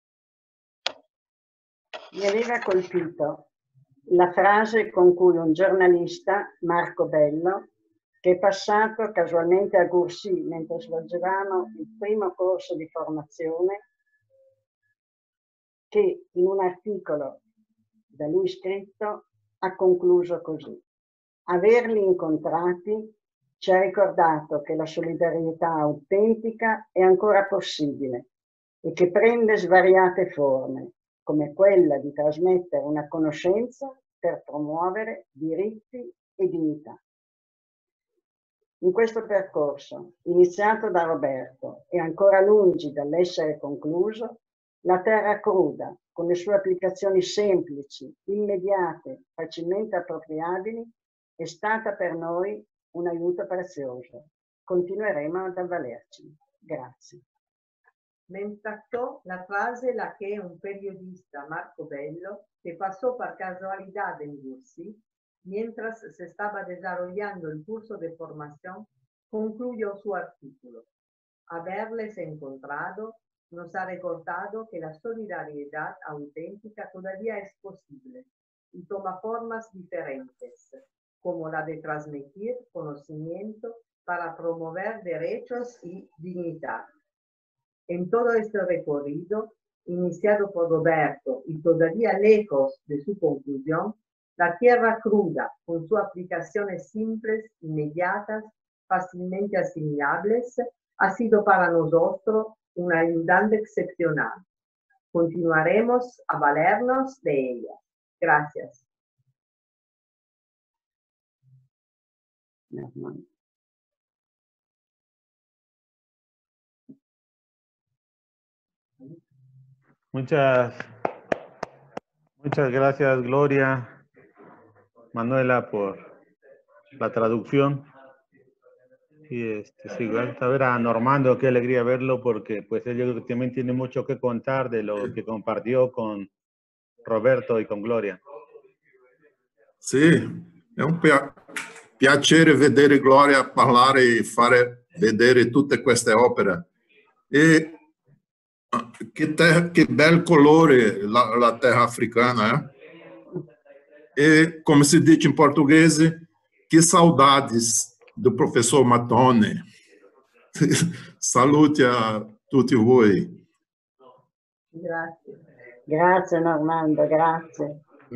Mi aveva colpito la frase con cui un giornalista, Marco Bello, che è passato casualmente a Gursi mentre svolgevamo il primo corso di formazione, che in un articolo da lui scritto ha concluso così: averli incontrati ci ha ricordato che la solidarietà autentica è ancora possibile e che prende svariate forme, come quella di trasmettere una conoscenza per promuovere diritti e dignità. In questo percorso, iniziato da Roberto e ancora lungi dall'essere concluso, la terra cruda, con le sue applicazioni semplici, immediate, facilmente appropriabili, è stata per noi un aiuto prezioso. Continueremo ad avvalerci. Grazie. Me impactó la frase la que un periodista, Marco Bello, que pasó por casualidad en Gursi, mientras se estaba desarrollando el curso de formación, concluyó su artículo. Haberles encontrado nos ha recordado que la solidaridad auténtica todavía es posible y toma formas diferentes, como la de transmitir conocimiento para promover derechos y dignidad. En todo este recorrido, iniciado por Roberto y todavía lejos de su conclusión, la tierra cruda, con sus aplicaciones simples, inmediatas, fácilmente asimilables, ha sido para nosotros un ayudante excepcional. Continuaremos a valernos de ella. Gracias. Muchas, muchas gracias, Gloria, Manuela, por la traducción. Y este, sí, a ver a Normando, qué alegría verlo, porque pues él yo creo que también tiene mucho que contar de lo que compartió con Roberto e con Gloria. Sì, è un pia piacere vedere Gloria parlare e fare vedere tutte queste opere. E che, terra, che bel colore la, la terra africana, eh? E, come si dice in portoghese, che saudades do professor Mattone. Saluti a tutti voi. Grazie. Grazie Normando, grazie.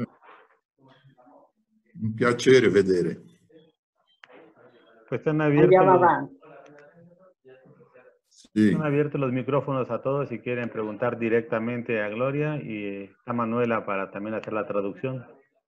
Un piacere vedere. Pues están abiertos, Andiamo los, avanti. Sì. están abiertos los micrófonos a todos si quieren preguntar directamente a Gloria, y está Manuela para también hacer la traducción.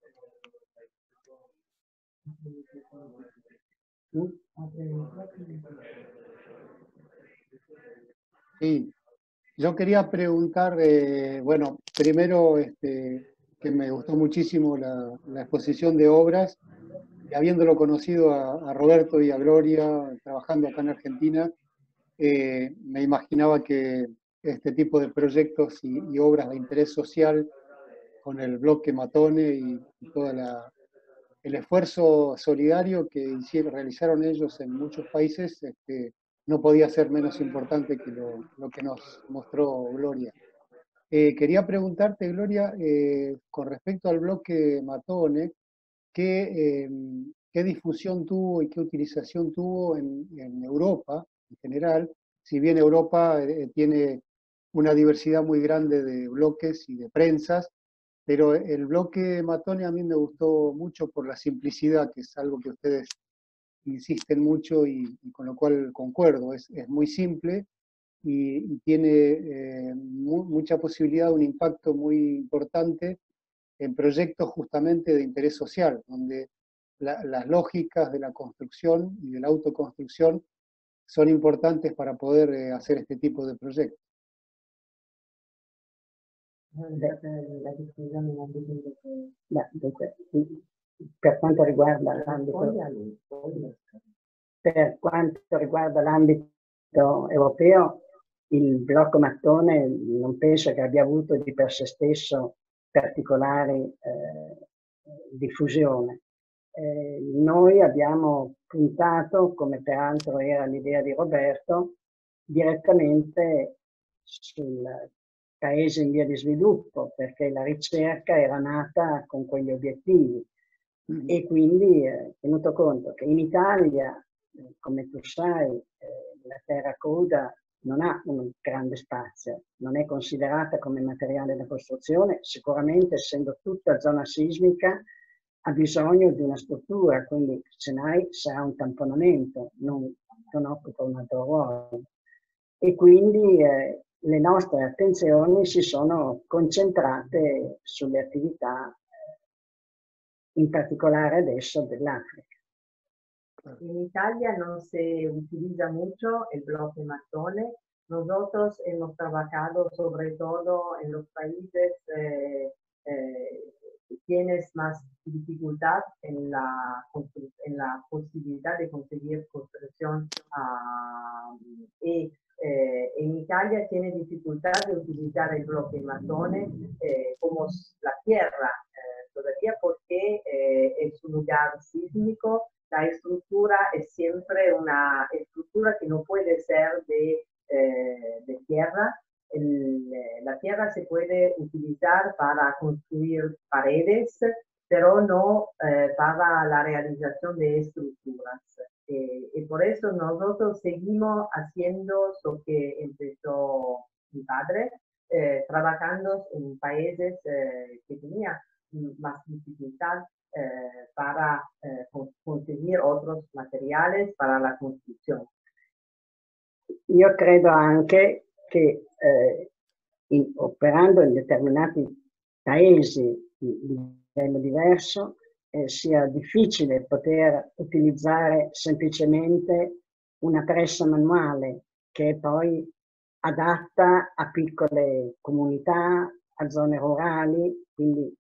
Sí, yo quería preguntar, eh, bueno, primero este, que me gustó muchísimo la, la exposición de obras, y habiéndolo conocido a, a Roberto y a Gloria, trabajando acá en Argentina, eh, me imaginaba que este tipo de proyectos y, y obras de interés social, con el bloque Matone y, y todo el esfuerzo solidario que hicieron, realizaron ellos en muchos países, este, no podía ser menos importante que lo, lo que nos mostró Gloria. Eh, quería preguntarte, Gloria, eh, con respecto al bloque Matone, ¿qué, eh, qué difusión tuvo y qué utilización tuvo en, en Europa en general? Si bien Europa eh, tiene una diversidad muy grande de bloques y de prensas, pero el bloque Matone a mí me gustó mucho por la simplicidad, que es algo que ustedes insisten mucho y, y con lo cual concuerdo. Es, es muy simple y, y tiene eh, mu mucha posibilidad de un impacto muy importante en proyectos justamente de interés social, donde la, las lógicas de la construcción y de la autoconstrucción son importantes para poder eh, hacer este tipo de proyectos. Beh, dunque, per quanto riguarda l'ambito per quanto riguarda l'ambito europeo, il blocco Mattone non penso che abbia avuto di per sé stesso particolari eh, diffusione. Eh, noi abbiamo puntato, come peraltro era l'idea di Roberto, direttamente sul paese in via di sviluppo, perché la ricerca era nata con quegli obiettivi. Mm-hmm. E quindi eh, tenuto conto che in Italia, eh, come tu sai, eh, la terra cruda non ha un grande spazio, non è considerata come materiale da costruzione, sicuramente essendo tutta zona sismica ha bisogno di una struttura, quindi semmai sarà un tamponamento, non, non occupa un altro ruolo. E quindi eh, le nostre attenzioni si sono concentrate sulle attività, in particolare adesso dell'Africa. En Italia no se utiliza mucho el bloque Mattone. Nosotros hemos trabajado sobre todo en los países eh, eh, que tienes más dificultad en la, en la posibilidad de conseguir construcción uh, y eh, en Italia tiene dificultad de utilizar el bloque Mattone eh, como la tierra eh, todavía porque eh, es un lugar sísmico. La estructura es siempre una estructura que no puede ser de, eh, de tierra. El, la tierra se puede utilizar para construir paredes, pero no eh, para la realización de estructuras. Eh, y por eso nosotros seguimos haciendo lo que empezó mi padre, eh, trabajando en países eh, que tenían más dificultad Eh, para eh, conseguir otros materiales para la construzione. Io credo anche che eh, in, operando in determinati paesi di, di livello diverso eh, sia difficile poter utilizzare semplicemente una pressa manuale che è poi adatta a piccole comunità, a zone rurali, quindi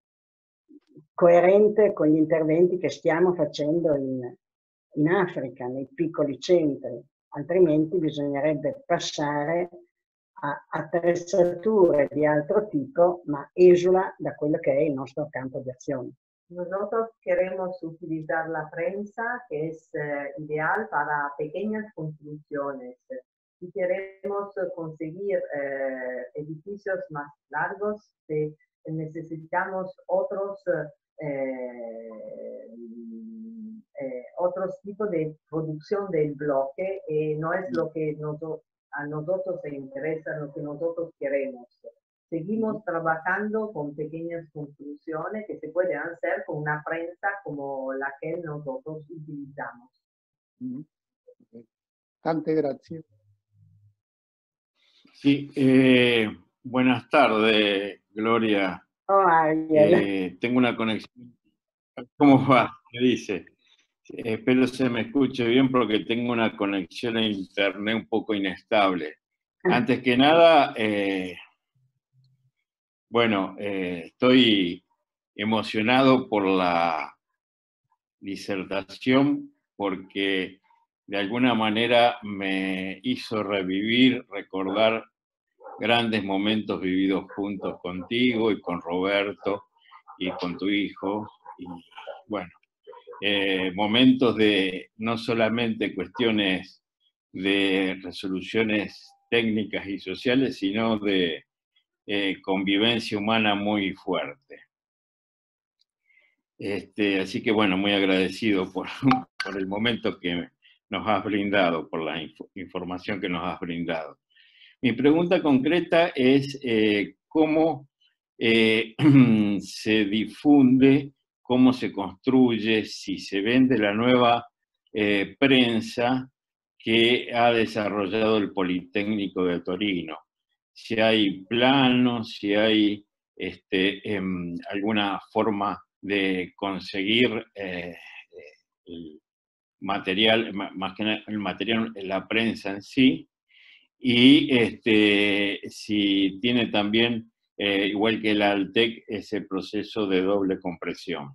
coerente con gli interventi che stiamo facendo in, in Africa, nei piccoli centri, altrimenti bisognerebbe passare a attrezzature di altro tipo, ma esula da quello che è il nostro campo di azione. Nosotros queremos utilizar la prensa, que es eh, ideal para pequeñas construcciones. Si queremos conseguir eh, edificios más largos, de, necesitamos otros Eh, eh, otros tipos de producción del bloque, eh, no es lo que nos, a nosotros se interesa, lo que nosotros queremos. Seguimos trabajando con pequeñas construcciones que se pueden hacer con una prensa como la que nosotros utilizamos. Tante grazie. Sí, eh, buenas tardes, Gloria. Oh, eh, tengo una conexión. ¿Cómo va? ¿Qué dice? Eh, espero se me escuche bien porque tengo una conexión a internet un poco inestable. Antes que nada, eh, bueno, eh, estoy emocionado por la disertación porque de alguna manera me hizo revivir, recordar grandes momentos vividos juntos contigo y con Roberto, y con tu hijo. Y bueno, eh, momentos de no solamente cuestiones de resoluciones técnicas y sociales, sino de eh, convivencia humana muy fuerte. Este, así que bueno, muy agradecido por, por el momento que nos has brindado, por la inf- información que nos has brindado. Mi pregunta concreta es eh, cómo eh, se difunde, cómo se construye, si se vende la nueva eh, prensa que ha desarrollado el Politécnico de Torino. Si hay planos, si hay este, em, alguna forma de conseguir eh, el material, más que nada el material, la prensa en sí, y este, si tiene también, eh, igual que el Altec, ese proceso de doble compresión.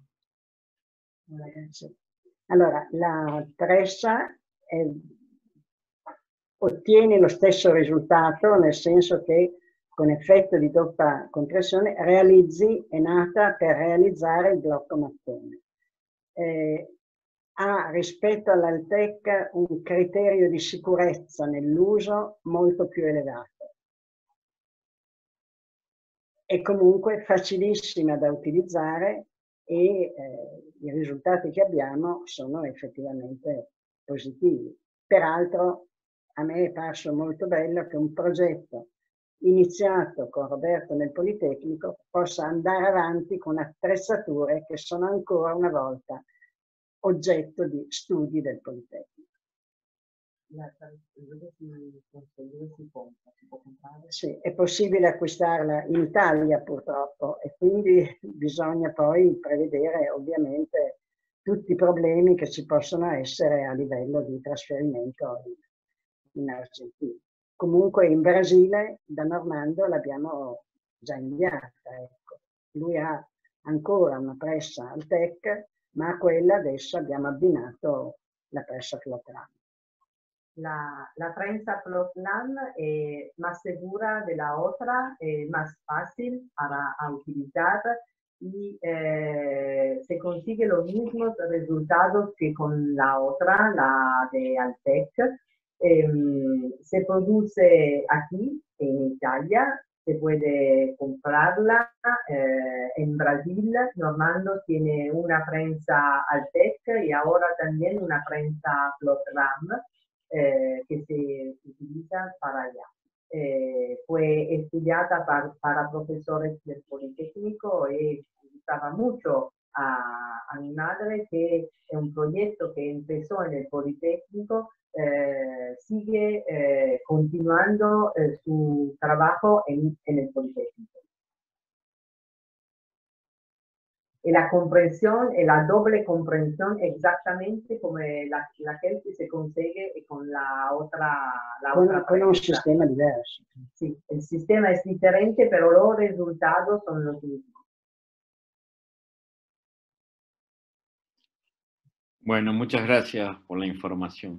Allora, la pressa è, ottiene lo stesso risultato, nel senso che con effetto di doppia compressione realizzi, è nata per realizzare il blocco mattone. Eh, ha rispetto all'Altec un criterio di sicurezza nell'uso molto più elevato. È comunque facilissima da utilizzare e eh, i risultati che abbiamo sono effettivamente positivi. Peraltro a me è parso molto bello che un progetto iniziato con Roberto nel Politecnico possa andare avanti con attrezzature che sono ancora una volta oggetto di studi del Politecnico. Sì, è possibile acquistarla in Italia purtroppo e quindi bisogna poi prevedere ovviamente tutti i problemi che ci possono essere a livello di trasferimento in, in Argentina. Comunque in Brasile da Normando l'abbiamo già inviata. Ecco. Lui ha ancora una pressa Altec, ma a quella adesso abbiamo abbinato la pressa Flotran. La, la prensa Flotran es más segura de la otra, es más fácil para a utilizar y eh, se consigue los mismos resultados que con la otra, la de Altec. Eh, se produce aquí en Italia, se puede comprarla. Eh, en Brasil, Normando tiene una prensa Altec y ahora también una prensa Flotran. Eh, que se utiliza para allá. Eh, fue estudiada para, para profesores del Politécnico y gustaba mucho a, a mi madre, que es un proyecto que empezó en el Politécnico, eh, sigue eh, continuando eh, su trabajo en, en el Politécnico. Y la comprensión, y la doble comprensión exactamente como la, la que se consigue con la otra. La con, otra con un sistema diverso. Sí, el sistema es diferente, pero los resultados son los mismos. Bueno, muchas gracias por la información.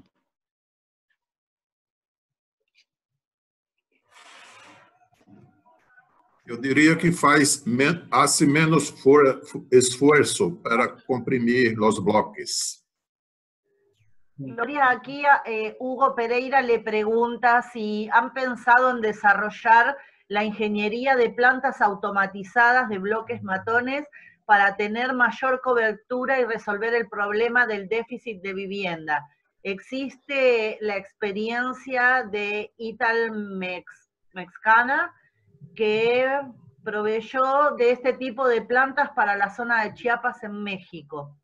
Eu diria que faz men hace menos for esfuerzo para comprimir los bloques. Gloria, aquí eh, Hugo Pereira le pregunta si han pensado en desarrollar la ingeniería de plantas automatizadas de bloques matones para tener mayor cobertura y resolver el problema del déficit de vivienda. Existe la experiencia de Italmexcana, que proveyó de este tipo de plantas para la zona de Chiapas en México.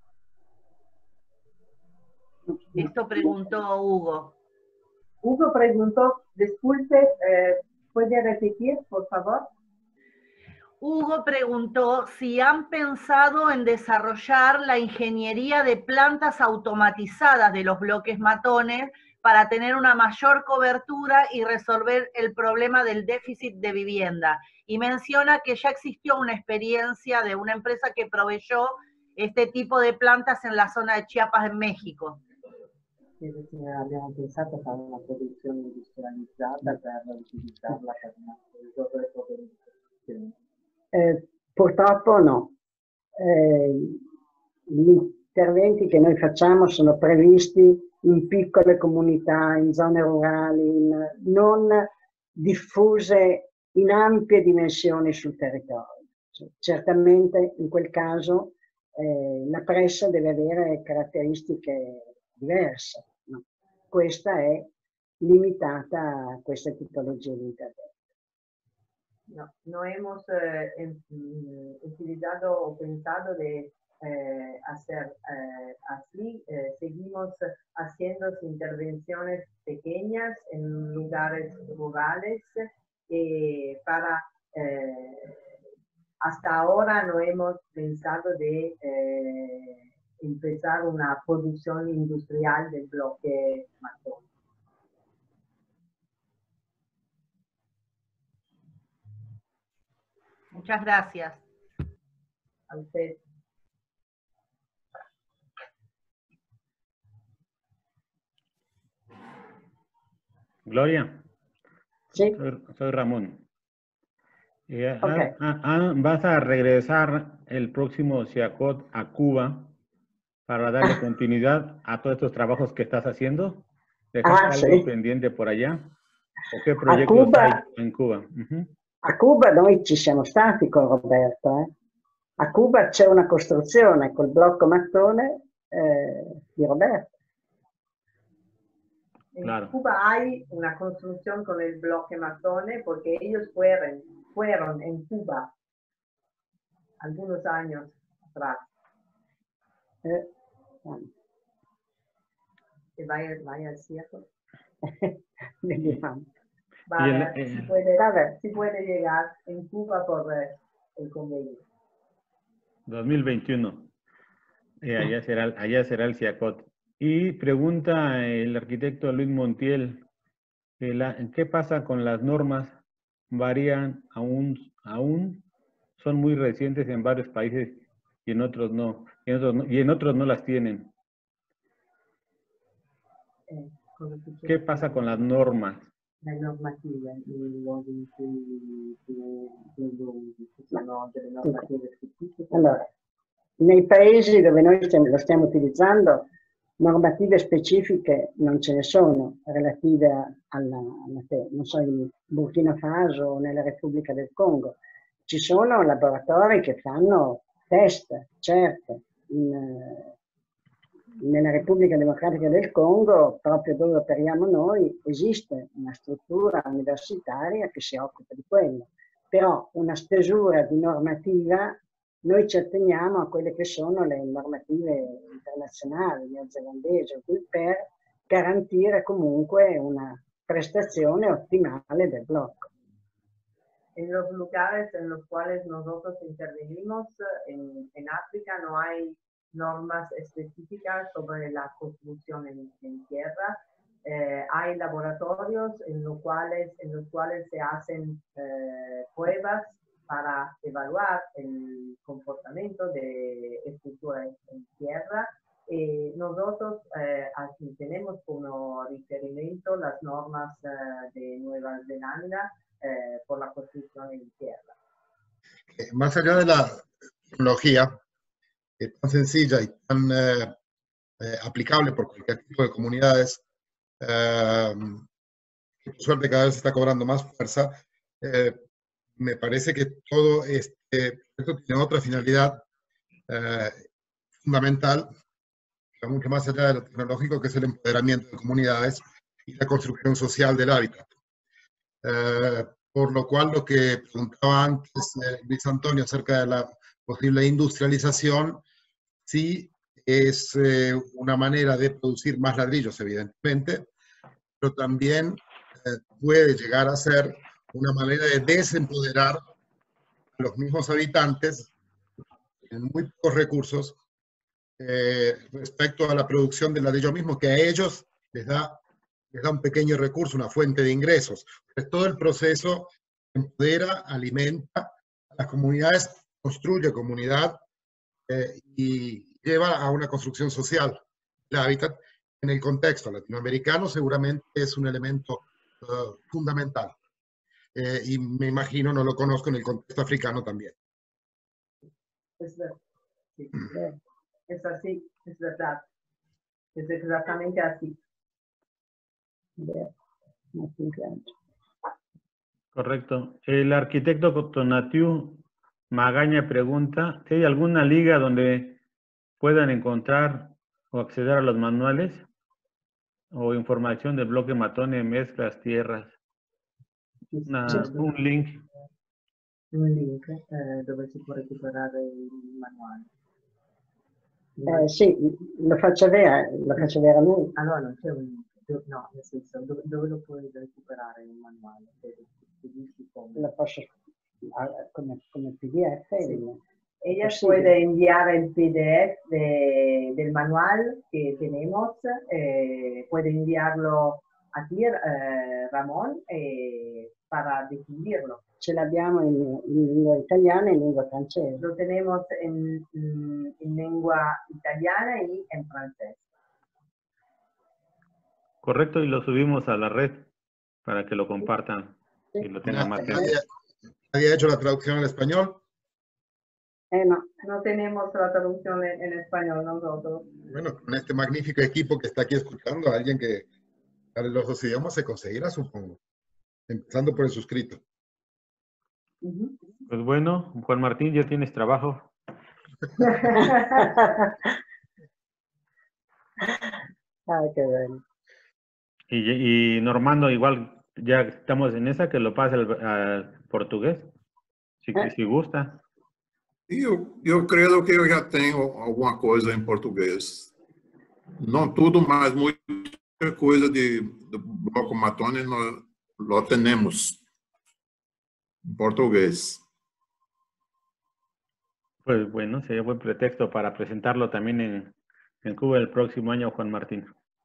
Esto preguntó Hugo. Hugo preguntó, disculpe, eh, ¿puede repetir, por favor? Hugo preguntó si han pensado en desarrollar la ingeniería de plantas automatizadas de los bloques matones para tener una mayor cobertura y resolver el problema del déficit de vivienda. Y menciona que ya existió una experiencia de una empresa que proveyó este tipo de plantas en la zona de Chiapas, en México. Abbiamo pensato a fare una produzione industrializzata per utilizzarla per una produzione. Eh, Purtroppo no. Eh, gli interventi che noi facciamo sono previsti in piccole comunità, in zone rurali, in, non diffuse in ampie dimensioni sul territorio. Cioè, certamente in quel caso eh, la pressa deve avere caratteristiche diverse. No? Questa è limitata a queste tipologie di intervento. No, no hemos eh, en, utilizado o pensado de eh, hacer eh, así. Eh, seguimos haciendo intervenciones pequeñas en lugares rurales eh, para, eh, hasta ahora no hemos pensado de eh, empezar una producción industrial del bloque matón. Muchas gracias. A usted. Gloria. Sí. Soy, soy Ramón. Eh, Okay. ah, ah, ¿Vas a regresar el próximo SIACOT a Cuba para darle continuidad a todos estos trabajos que estás haciendo? ¿Dejaste Ah, algo sì. pendiente por allá? ¿O qué A proyectos Cuba, hay en Cuba? Uh-huh. a Cuba noi ci siamo stati con Roberto. Eh. A Cuba c'è una costruzione col blocco mattone eh, di Roberto. En Claro. Cuba hay una construcción con el bloque matone porque ellos fueron, fueron en Cuba algunos años atrás. Eh, bueno. Que vaya, vaya al cierto. Vediamo. Vaya, Y el- si, eh, puede, si puede llegar en Cuba por eh, el convenio. dos mil veintiuno. Eh, allá, será, allá será el SIACOT. Y pregunta el arquitecto Luis Montiel, eh, la- ¿qué pasa con las normas? ¿Varían aún, aún? Son muy recientes en varios países y en otros no. Y en otros no, y en otros no las tienen. Eh, cosa succede? ¿Qué pasa con las normas? La normativa, i luoghi in cui ci sono delle normative specifiche. Allora, nei paesi dove noi stiamo, lo stiamo utilizzando, normative specifiche non ce ne sono relative a- alla, alla te- non so, in Burkina Faso o nella Repubblica del Congo. Ci sono laboratori che fanno test, certo. In, eh, nella Repubblica Democratica del Congo, proprio dove operiamo noi, esiste una struttura universitaria che si occupa di quello. Però una stesura di normativa, noi ci atteniamo a quelle che sono le normative internazionali, neozelandesi, per garantire comunque una prestazione ottimale del blocco. En los lugares en los cuales nosotros intervenimos, en, en África no hay normas específicas sobre la construcción en, en tierra. Eh, hay laboratorios en, lo cuales, en los cuales se hacen eh, pruebas para evaluar el comportamiento de estructuras en tierra. Eh, nosotros eh, aquí tenemos como referimiento las normas eh, de Nueva Zelanda eh, por la construcción en tierra. Eh, Más allá de la tecnología, que es tan sencilla y tan eh, eh, aplicable por cualquier tipo de comunidades, eh, que por suerte cada vez está cobrando más fuerza, eh, me parece que todo este proyecto tiene otra finalidad eh, fundamental, que va mucho más allá de lo tecnológico, que es el empoderamiento de comunidades y la construcción social del hábitat. Eh, por lo cual, lo que preguntaba antes eh, Luis Antonio acerca de la posible industrialización, sí es eh, una manera de producir más ladrillos, evidentemente, pero también eh, puede llegar a ser una manera de desempoderar a los mismos habitantes en muy pocos recursos eh, respecto a la producción del ladrillo mismo, que a ellos les da, les da un pequeño recurso, una fuente de ingresos. Pues todo el proceso empodera, alimenta a las comunidades, construye comunidad eh, y lleva a una construcción social del hábitat. En el contexto latinoamericano seguramente es un elemento uh, fundamental. Eh, y me imagino, no lo conozco, en el contexto africano también. Es, ver- sí, es así, es verdad. Es exactamente así. Vero, Martín Claudio. Correcto. El arquitecto Tonatiu Magaña pregunta si hay alguna liga donde puedan encontrar o acceder a los manuales o información del bloque Matone, mezclas, tierras. Una- C'è un link. un link eh, dove si può recuperare il manuale. Eh, sì, lo faccio avere, lo faccio avere a lui. Allora non c'è un link, Do- no, nel senso, dove, dove lo puoi recuperare il manuale? Se- se dici come. Lo posso ah, come, come P D F. Sí. il- Ella Posible. puede enviar el P D F de- del manual que tenemos, eh, puede enviarlo a ti, eh, Ramón, eh, para difundirlo. Ce l'abbiamo in, in lingua italiana e in lingua francese. Lo tenemos en, en- en lengua italiana y en francés. Correcto, y lo subimos a la red para que lo compartan y lo tengan más gente. ¿Nadie, nadie ha hecho la traducción al español? Eh no, No tenemos la traducción en, en español nosotros. Bueno, con este magnífico equipo que está aquí escuchando, alguien que hable los dos idiomas se conseguirá, supongo. Empezando por el suscrito. Ujú. Pues bueno, Juan Martín, ya tienes trabajo. ah, che bello. Y, y Normando, igual, ya estamos en esa, que lo pase al, al portugués, si, Eh. si gusta. Eu, eu creio que eu já tenho alguma coisa em português. Não tudo, mas muita coisa de, do Bloco Matone nós lo temos em português. Pues bueno, sería buen pretexto para presentarlo también en, en Cuba el próximo año, Juan Martín.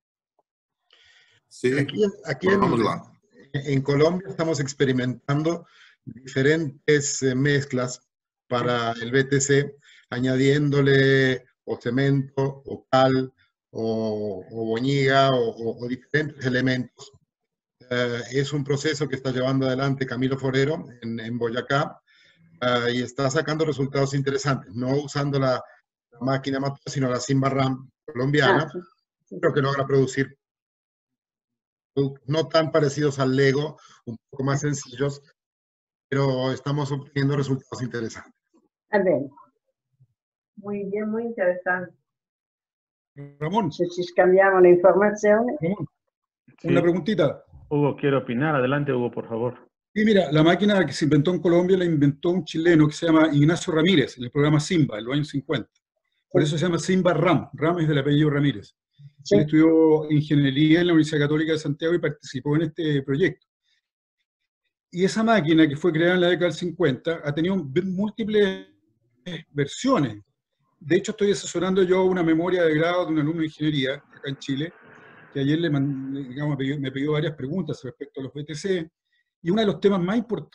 Sí, Aquí, aquí en, vamos lá. en Colombia estamos experimentando diferentes eh, mezclas para el B T C, añadiéndole o cemento, o cal, o, o boñiga, o, o- o diferentes elementos. Eh, es un proceso que está llevando adelante Camilo Forero en, en Boyacá, eh, y está sacando resultados interesantes, no usando la, la máquina Matone, sino la Simba RAM colombiana, Ah, sì, sì. pero que logra producir productos no tan parecidos al Lego, un poco más sencillos, pero estamos obteniendo resultados interesantes. Va bene, Muy bien, muy interesante. Ramón, se ci scambiamo le informazioni. Ramón, Sí. una preguntita. Hugo, quiero opinar. Adelante, Hugo, por favor. Sí, mira, la máquina que se inventó en Colombia la inventó un chileno que se llama Ignacio Ramírez, en el programa Simba, en los años cincuenta. Por eso se llama Simba RAM. RAM es del apellido Ramírez. Sì, Él estudió ingeniería en la Universidad Católica de Santiago y participó en este proyecto. Y esa máquina, que fue creada en la década del cincuenta, ha tenido múltiples versiones. De hecho, estoy asesorando yo una memoria de grado de un alumno de ingeniería acá en Chile, que ayer le mandé, digamos, me pidió, me pidió varias preguntas respecto a los B T C, y uno de los temas más importantes,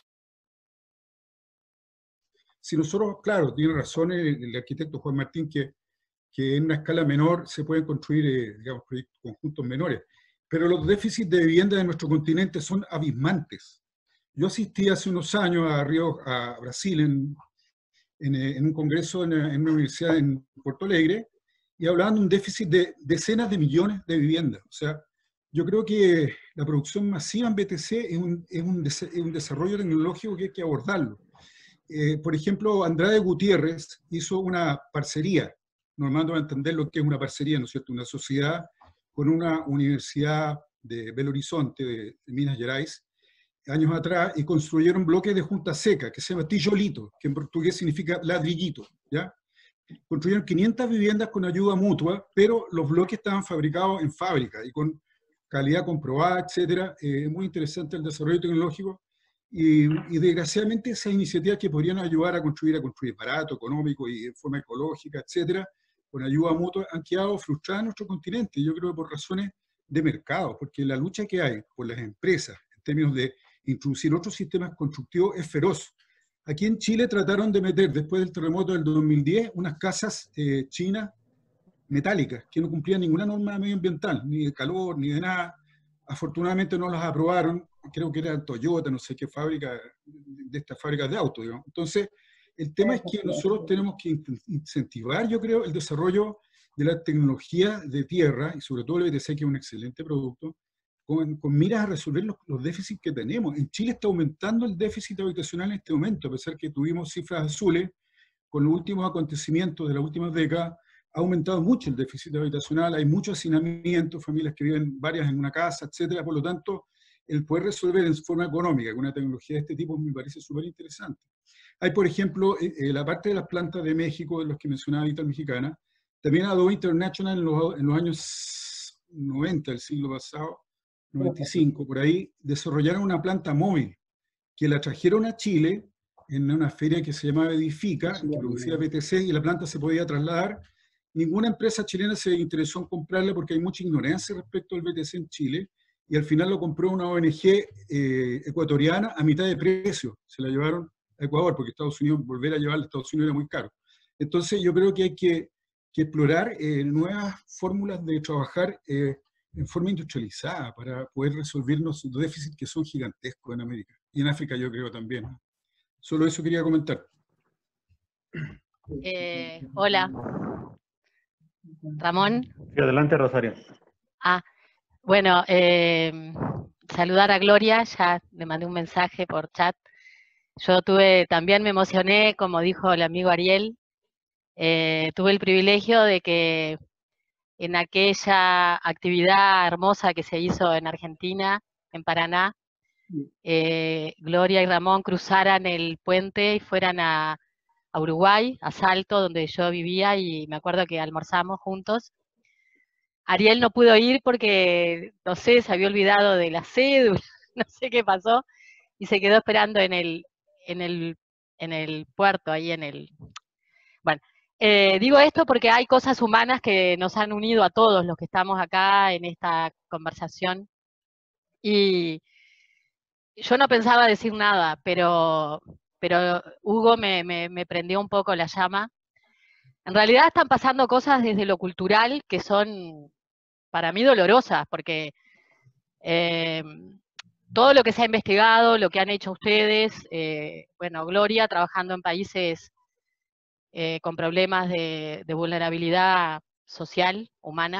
si nosotros, claro, tiene razón el, el arquitecto Juan Martín, que, que en una escala menor se pueden construir, eh, digamos, proyectos, conjuntos menores, pero los déficits de vivienda de nuestro continente son abismantes. Yo asistí hace unos años a Río, a Brasil, en, en, en un congreso en, en una universidad en Porto Alegre, y hablaban de un déficit de decenas de millones de viviendas. O sea, yo creo que la producción masiva en B T C es un, es un, des, es un desarrollo tecnológico que hay que abordarlo. Eh, por ejemplo, Andrade Gutiérrez hizo una parcería. Normando va a entender lo que es una parcería, ¿no es cierto? Una sociedad con una universidad de Belo Horizonte, de, de Minas Gerais, años atrás, y construyeron bloques de junta seca, que se llama tijolito, que en portugués significa ladrillito, ¿ya? Construyeron quinientas viviendas con ayuda mutua, pero los bloques estaban fabricados en fábrica y con calidad comprobada, etcétera. Es eh, muy interesante el desarrollo tecnológico y, y desgraciadamente esas iniciativas que podrían ayudar a construir, a construir barato, económico y de forma ecológica, etcétera, con ayuda mutua, han quedado frustradas en nuestro continente. Yo creo que por razones de mercado, porque la lucha que hay por las empresas en términos de introducir otros sistemas constructivos es feroz. Aquí en Chile trataron de meter, después del terremoto del dos mil diez, unas casas eh, chinas metálicas, que no cumplían ninguna norma medioambiental, ni de calor, ni de nada. Afortunadamente no las aprobaron, creo que era Toyota, no sé qué fábrica, de estas fábricas de autos, digamos. Entonces, El tema es que nosotros tenemos que incentivar, yo creo, el desarrollo de la tecnología de tierra, y sobre todo el B T C, que es un excelente producto, con, con miras a resolver los, los déficits que tenemos. En Chile está aumentando el déficit habitacional en este momento, a pesar que tuvimos cifras azules, con los últimos acontecimientos de las últimas décadas, ha aumentado mucho el déficit habitacional, hay mucho hacinamiento, familias que viven varias en una casa, etcétera. Por lo tanto, el poder resolver en forma económica con una tecnología de este tipo me parece súper interesante. Hay, por ejemplo, eh, la parte de las plantas de México, de los que mencionaba Vital Mexicana, también Adobe International en los, en los años noventa del siglo pasado, noventa y cinco, por ahí, desarrollaron una planta móvil que la trajeron a Chile en una feria que se llamaba Edifica, que producía B T C, y la planta se podía trasladar. Ninguna empresa chilena se interesó en comprarla porque hay mucha ignorancia respecto al B T C en Chile, y al final lo compró una O N G eh, ecuatoriana a mitad de precio. Se la llevaron a Ecuador, porque Estados Unidos, volver a llevarla a Estados Unidos era muy caro. Entonces yo creo que hay que, que explorar eh, nuevas fórmulas de trabajar eh, en forma industrializada para poder resolvernos los déficits que son gigantescos en América. Y en África yo creo también. Solo eso quería comentar. Eh, hola. Ramón. Sí, adelante, Rosario. Ah, bueno, eh, saludar a Gloria, ya le mandé un mensaje por chat. Yo tuve, también me emocioné, como dijo el amigo Ariel, eh, tuve el privilegio de que en aquella actividad hermosa que se hizo en Argentina, en Paraná, eh, Gloria y Ramón cruzaran el puente y fueran a, a Uruguay, a Salto, donde yo vivía, y me acuerdo que almorzamos juntos. Ariel no pudo ir porque, no sé, se había olvidado de la cédula, no sé qué pasó, y se quedó esperando en el, en el, en el puerto, ahí en el... Bueno, eh, digo esto porque hay cosas humanas que nos han unido a todos los que estamos acá en esta conversación, y yo no pensaba decir nada, pero, pero Hugo me, me, me prendió un poco la llama. En realidad están pasando cosas desde lo cultural que son para mí dolorosas, porque eh, todo lo que se ha investigado, lo que han hecho ustedes, eh, bueno, Gloria trabajando en países eh, con problemas de, de vulnerabilidad social, humana,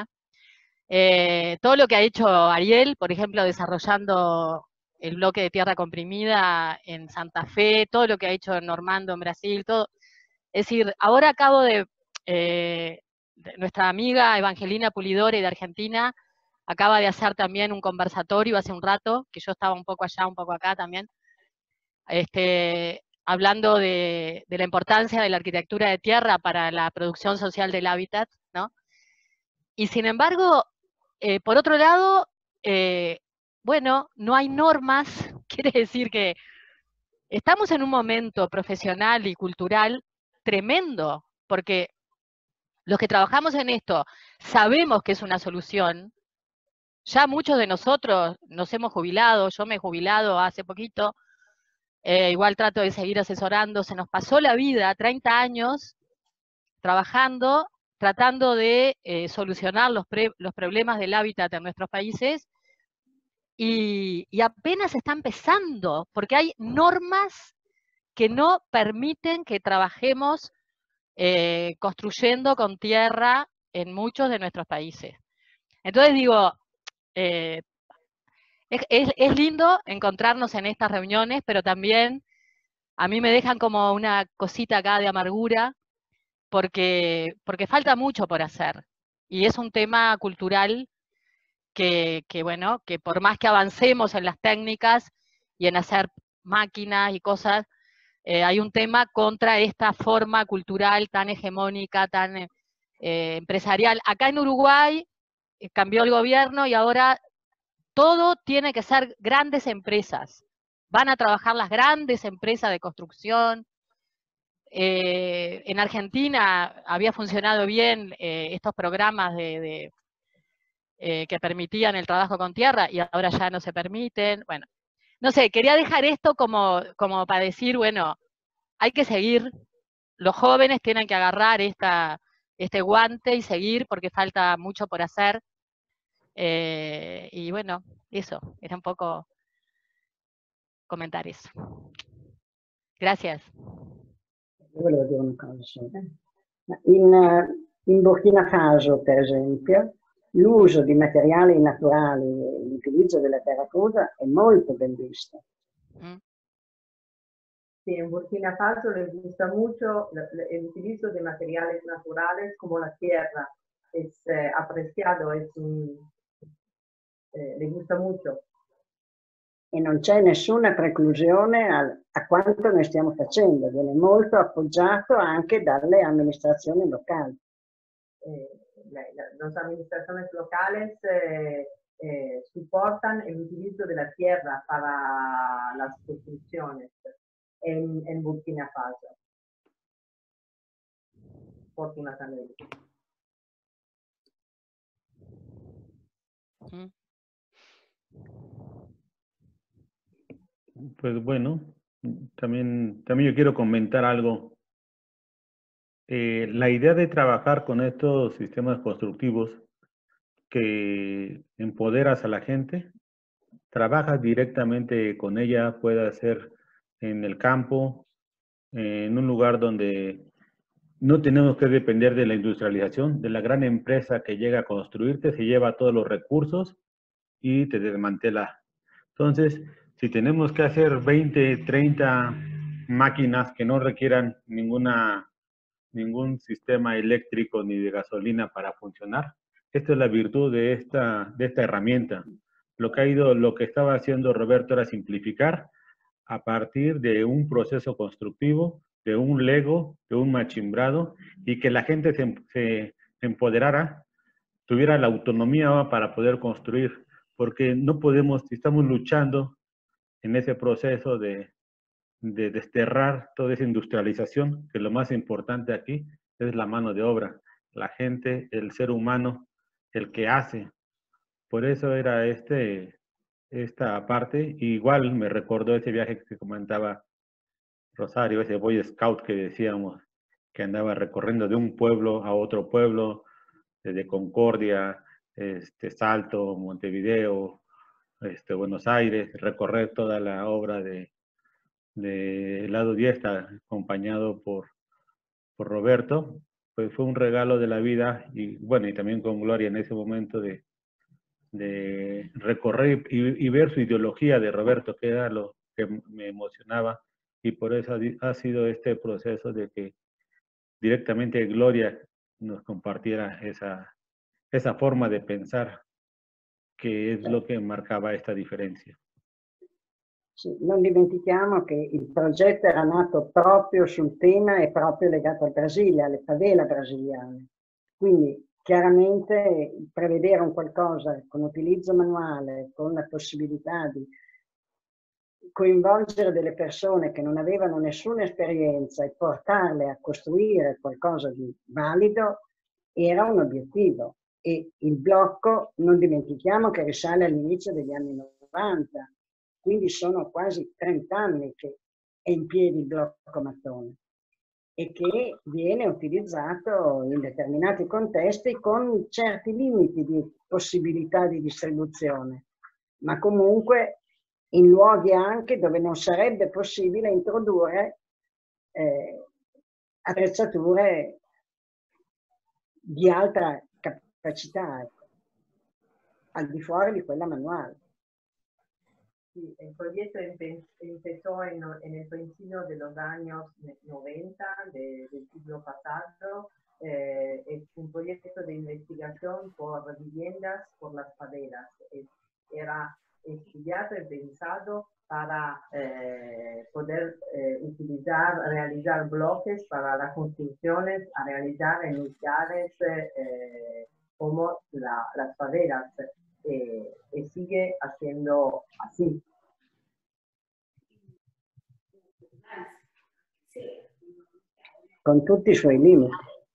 eh, todo lo que ha hecho Ariel, por ejemplo, desarrollando el bloque de tierra comprimida en Santa Fe, todo lo que ha hecho Normando en Brasil, todo. Es decir, ahora acabo de, eh, de nuestra amiga Evangelina Pulidore de Argentina, acaba de hacer también un conversatorio hace un rato, que yo estaba un poco allá, un poco acá también, este, hablando de, de la importancia de la arquitectura de tierra para la producción social del hábitat, ¿no? Y sin embargo, eh, por otro lado, eh, bueno, no hay normas, quiere decir que estamos en un momento profesional y cultural tremendo, porque los que trabajamos en esto sabemos que es una solución. Ya muchos de nosotros nos hemos jubilado, yo me he jubilado hace poquito, eh, igual trato de seguir asesorando, se nos pasó la vida, treinta años, trabajando, tratando de eh, solucionar los, pre, los problemas del hábitat en nuestros países, y, y apenas está empezando, porque hay normas que no permiten que trabajemos eh, construyendo con tierra en muchos de nuestros países. Entonces digo, eh, es, es, es lindo encontrarnos en estas reuniones, pero también a mí me dejan como una cosita acá de amargura, porque, porque falta mucho por hacer. Y es un tema cultural que, que, bueno, que por más que avancemos en las técnicas y en hacer máquinas y cosas, eh, hay un tema contra esta forma cultural tan hegemónica, tan eh, empresarial. Acá en Uruguay eh, cambió el gobierno y ahora todo tiene que ser grandes empresas. Van a trabajar las grandes empresas de construcción. Eh, en Argentina había funcionado bien eh, estos programas de, de, eh, que permitían el trabajo con tierra y ahora ya no se permiten. Bueno, no sé, quería dejar esto como, como para decir, bueno, hay que seguir, los jóvenes tienen que agarrar esta, este guante y seguir porque falta mucho por hacer. Eh, y bueno, eso, era un poco comentar eso. Gracias. Io volevo dire una cosa solo. In, in Burkina Faso, per esempio, l'uso di materiali naturali e l'utilizzo della terra cruda è molto ben visto. Mm. Sí, en Burkina Faso les gusta mucho el utilizo de materiales naturales como la tierra. Es eh, apreciado, es un, eh, le gusta mucho. E non c'è nessuna preclusione a, a quanto noi stiamo facendo, viene molto appoggiato anche dalle amministrazioni locali. Eh, las administraciones locales eh, eh, soportan el utilizo de la tierra para las construcciones en, en Burkina Faso, fortunatamente. Pues bueno, también, también yo quiero comentar algo. Eh, la idea de trabajar con estos sistemas constructivos que empoderas a la gente, trabajas directamente con ella, puede ser en el campo, en un lugar donde no tenemos que depender de la industrialización, de la gran empresa que llega a construirte, se lleva todos los recursos y te desmantela. Entonces, si tenemos que hacer veinte, treinta máquinas que no requieran ninguna, ningún sistema eléctrico ni de gasolina para funcionar, esta es la virtud de esta, de esta herramienta. Lo que ha ido, lo que estaba haciendo Roberto era simplificar a partir de un proceso constructivo, de un Lego, de un machimbrado, y que la gente se, se empoderara, tuviera la autonomía para poder construir, porque no podemos, estamos luchando en ese proceso de, de desterrar toda esa industrialización, que lo más importante aquí es la mano de obra, la gente, el ser humano, el que hace. Por eso era este, esta parte. Igual me recordó ese viaje que comentaba Rosario, ese Boy Scout que decíamos, que andaba recorriendo de un pueblo a otro pueblo, desde Concordia, este, Salto, Montevideo, este, Buenos Aires, recorrer toda la obra de, de Lado Diesta, acompañado por, por Roberto. Pues fue un regalo de la vida, y bueno, y también con Gloria en ese momento de, de recorrer y, y ver su ideología de Roberto, que era lo que me emocionaba, y por eso ha, ha sido este proceso de que directamente Gloria nos compartiera esa, esa forma de pensar, che è lo che marcava questa differenza. Sì, non dimentichiamo che il progetto era nato proprio sul tema e proprio legato al Brasile, alle favela brasiliane. Quindi chiaramente prevedere un qualcosa con utilizzo manuale, con la possibilità di coinvolgere delle persone che non avevano nessuna esperienza e portarle a costruire qualcosa di valido era un obiettivo. E il blocco, non dimentichiamo che risale all'inizio degli anni novanta, quindi sono quasi trenta anni che è in piedi il blocco mattone e che viene utilizzato in determinati contesti con certi limiti di possibilità di distribuzione, ma comunque in luoghi anche dove non sarebbe possibile introdurre eh, attrezzature di alta capacità, ecco, al di fuori di quella manuale. Sí, el proyecto empezó en, en el principio de los años noventa de, del siglo pasado. Eh, es un proyecto de investigación por viviendas por las favelas. Es, era estudiado y pensado para eh, poder eh, utilizar, realizar bloques para las construcciones a realizar en lugares eh, como la, las favelas. Eh, y sigue haciendo así. Con tutti i suoi limiti.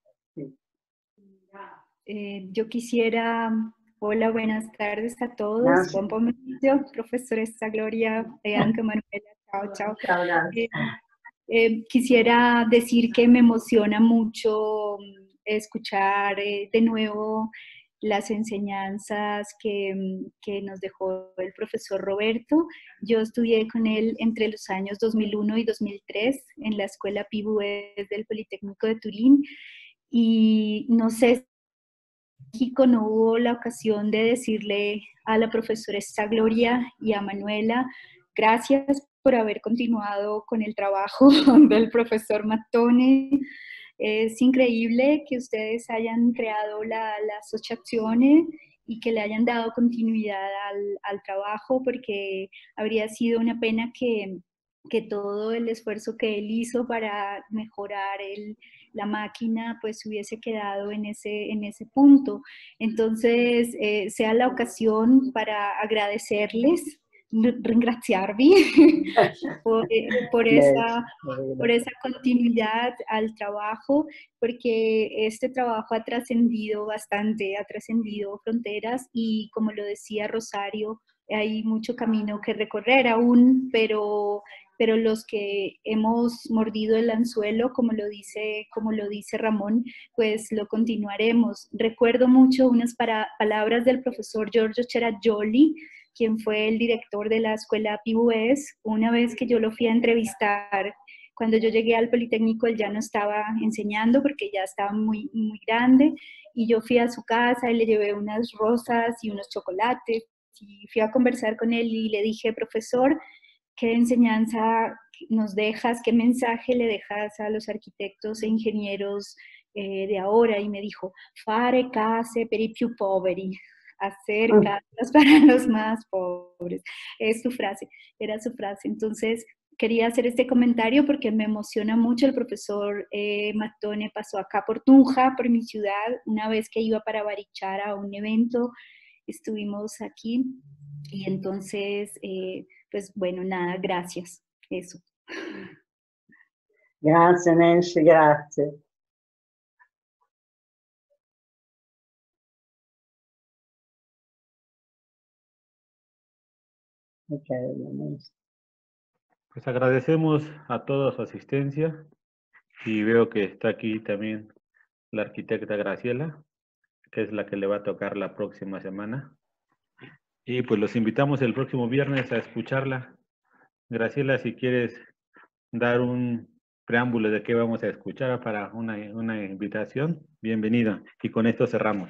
Eh, yo quisiera, hola, buenas tardes a todos. Gracias. Buon pomeriggio, professoressa Gloria e anche Manuela. Chao, chao. Chao, eh, eh, quisiera decir que me emociona mucho escuchar eh, de nuevo las enseñanzas que, que nos dejó el profesor Roberto. Yo estudié con él entre los años dos mil uno y dos mil tres en la Escuela P I B U E S del Politécnico de Turín, y no sé si en México no hubo la ocasión de decirle a la profesora Gloria y a Manuela, gracias por haber continuado con el trabajo del profesor Mattone. Es increíble que ustedes hayan creado la, la asociación y que le hayan dado continuidad al, al trabajo, porque habría sido una pena que, que todo el esfuerzo que él hizo para mejorar el, la máquina pues hubiese quedado en ese, en ese punto. Entonces, eh, sea la ocasión para agradecerles, ringraziarvi por, por, esa, por esa continuidad al trabajo, porque este trabajo ha trascendido bastante, ha trascendido fronteras, y como lo decía Rosario, hay mucho camino que recorrer aún, pero, pero los que hemos mordido el anzuelo, como lo dice, como lo dice Ramón, pues lo continuaremos. Recuerdo mucho unas para, palabras del profesor Giorgio Cerajoli, quien fue el director de la escuela P I B U E S, una vez que yo lo fui a entrevistar. Cuando yo llegué al Politécnico, él ya no estaba enseñando porque ya estaba muy, muy grande, y yo fui a su casa y le llevé unas rosas y unos chocolates, y fui a conversar con él y le dije, profesor, ¿qué enseñanza nos dejas, qué mensaje le dejas a los arquitectos e ingenieros eh, de ahora? Y me dijo, fare case per i più poveri, hacer casas para los más pobres. Es su frase, era su frase. Entonces, quería hacer este comentario porque me emociona mucho. El profesor eh, Mattone pasó acá por Tunja, por mi ciudad, una vez que iba para Barichara a un evento, estuvimos aquí, y entonces, eh, pues bueno, nada, gracias. Eso. Grazie Nancy, grazie. Okay, pues agradecemos a toda su asistencia, y veo que está aquí también la arquitecta Graciela, que es la que le va a tocar la próxima semana. Y pues los invitamos el próximo viernes a escucharla. Graciela, si quieres dar un preámbulo de qué vamos a escuchar para una, una invitación, bienvenida. Y con esto cerramos.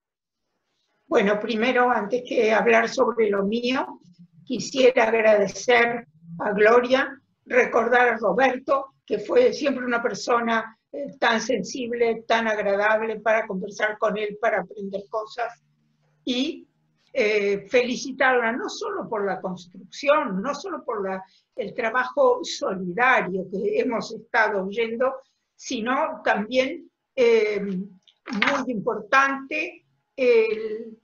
Bueno, primero, antes que hablar sobre lo mío, quisiera agradecer a Gloria, recordar a Roberto, que fue siempre una persona eh, tan sensible, tan agradable para conversar con él, para aprender cosas, y eh, felicitarla no solo por la construcción, no solo por la, el trabajo solidario que hemos estado oyendo, sino también, eh, muy importante, el,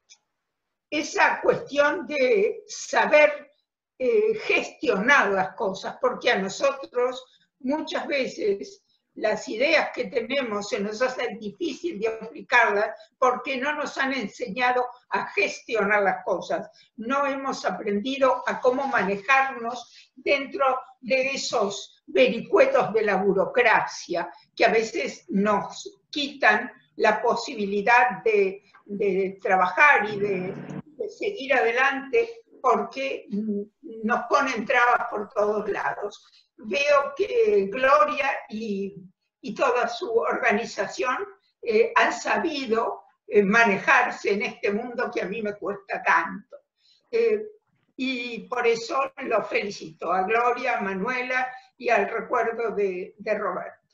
esa cuestión de saber eh, gestionar las cosas, porque a nosotros muchas veces las ideas que tenemos se nos hacen difícil de aplicarlas porque no nos han enseñado a gestionar las cosas. No hemos aprendido a cómo manejarnos dentro de esos vericuetos de la burocracia que a veces nos quitan la posibilidad de, de trabajar y de, de seguir adelante porque nos ponen trabas por todos lados. Veo que Gloria y, y toda su organización eh, han sabido eh, manejarse en este mundo que a mí me cuesta tanto. Eh, y por eso los felicito a Gloria, a Manuela y al recuerdo de, de Roberto.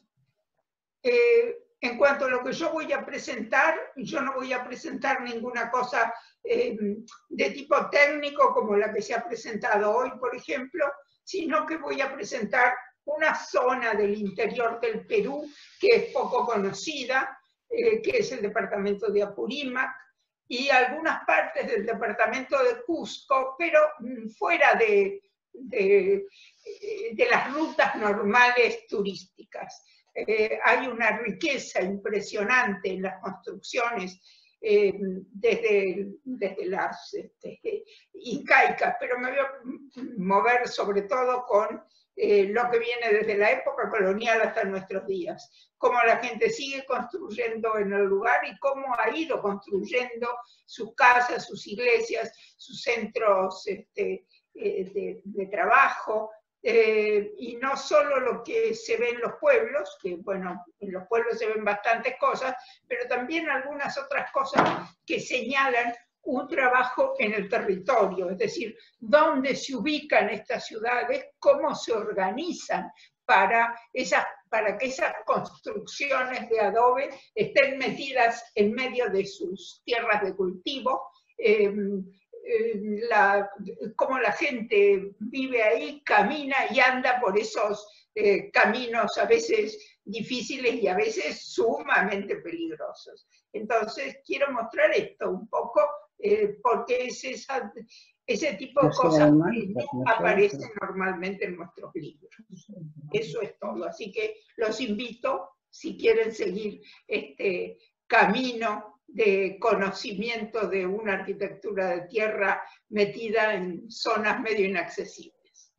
Eh, en cuanto a lo que yo voy a presentar, yo no voy a presentar ninguna cosa eh, de tipo técnico como la que se ha presentado hoy, por ejemplo, sino que voy a presentar una zona del interior del Perú que es poco conocida, eh, que es el departamento de Apurímac, y algunas partes del departamento de Cusco, pero mm, fuera de, de, de las rutas normales turísticas. Eh, hay una riqueza impresionante en las construcciones, eh, desde, desde las este, incaicas, pero me voy a mover sobre todo con eh, lo que viene desde la época colonial hasta nuestros días, cómo la gente sigue construyendo en el lugar y cómo ha ido construyendo sus casas, sus iglesias, sus centros este, de, de trabajo, eh, y no solo lo que se ve en los pueblos, que bueno, en los pueblos se ven bastantes cosas, pero también algunas otras cosas que señalan un trabajo en el territorio, es decir, dónde se ubican estas ciudades, cómo se organizan para, esas, para que esas construcciones de adobe estén metidas en medio de sus tierras de cultivo, eh, eh, la, cómo la gente vive ahí, camina y anda por esos eh, caminos a veces difíciles y a veces sumamente peligrosos. Entonces quiero mostrar esto un poco, eh, porque es esa, ese tipo de cosas que no aparecen normalmente en nuestros libros. Eso es todo. Así que los invito, si quieren seguir este camino de conocimiento de una arquitectura de tierra metida en zonas medio inaccesibles.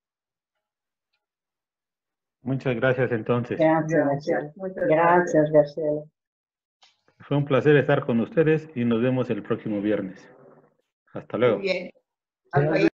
Muchas gracias entonces. Gracias, Gracias, gracias, Graciela. Fue un placer estar con ustedes y nos vemos el próximo viernes. Hasta luego. Muy bien. Hasta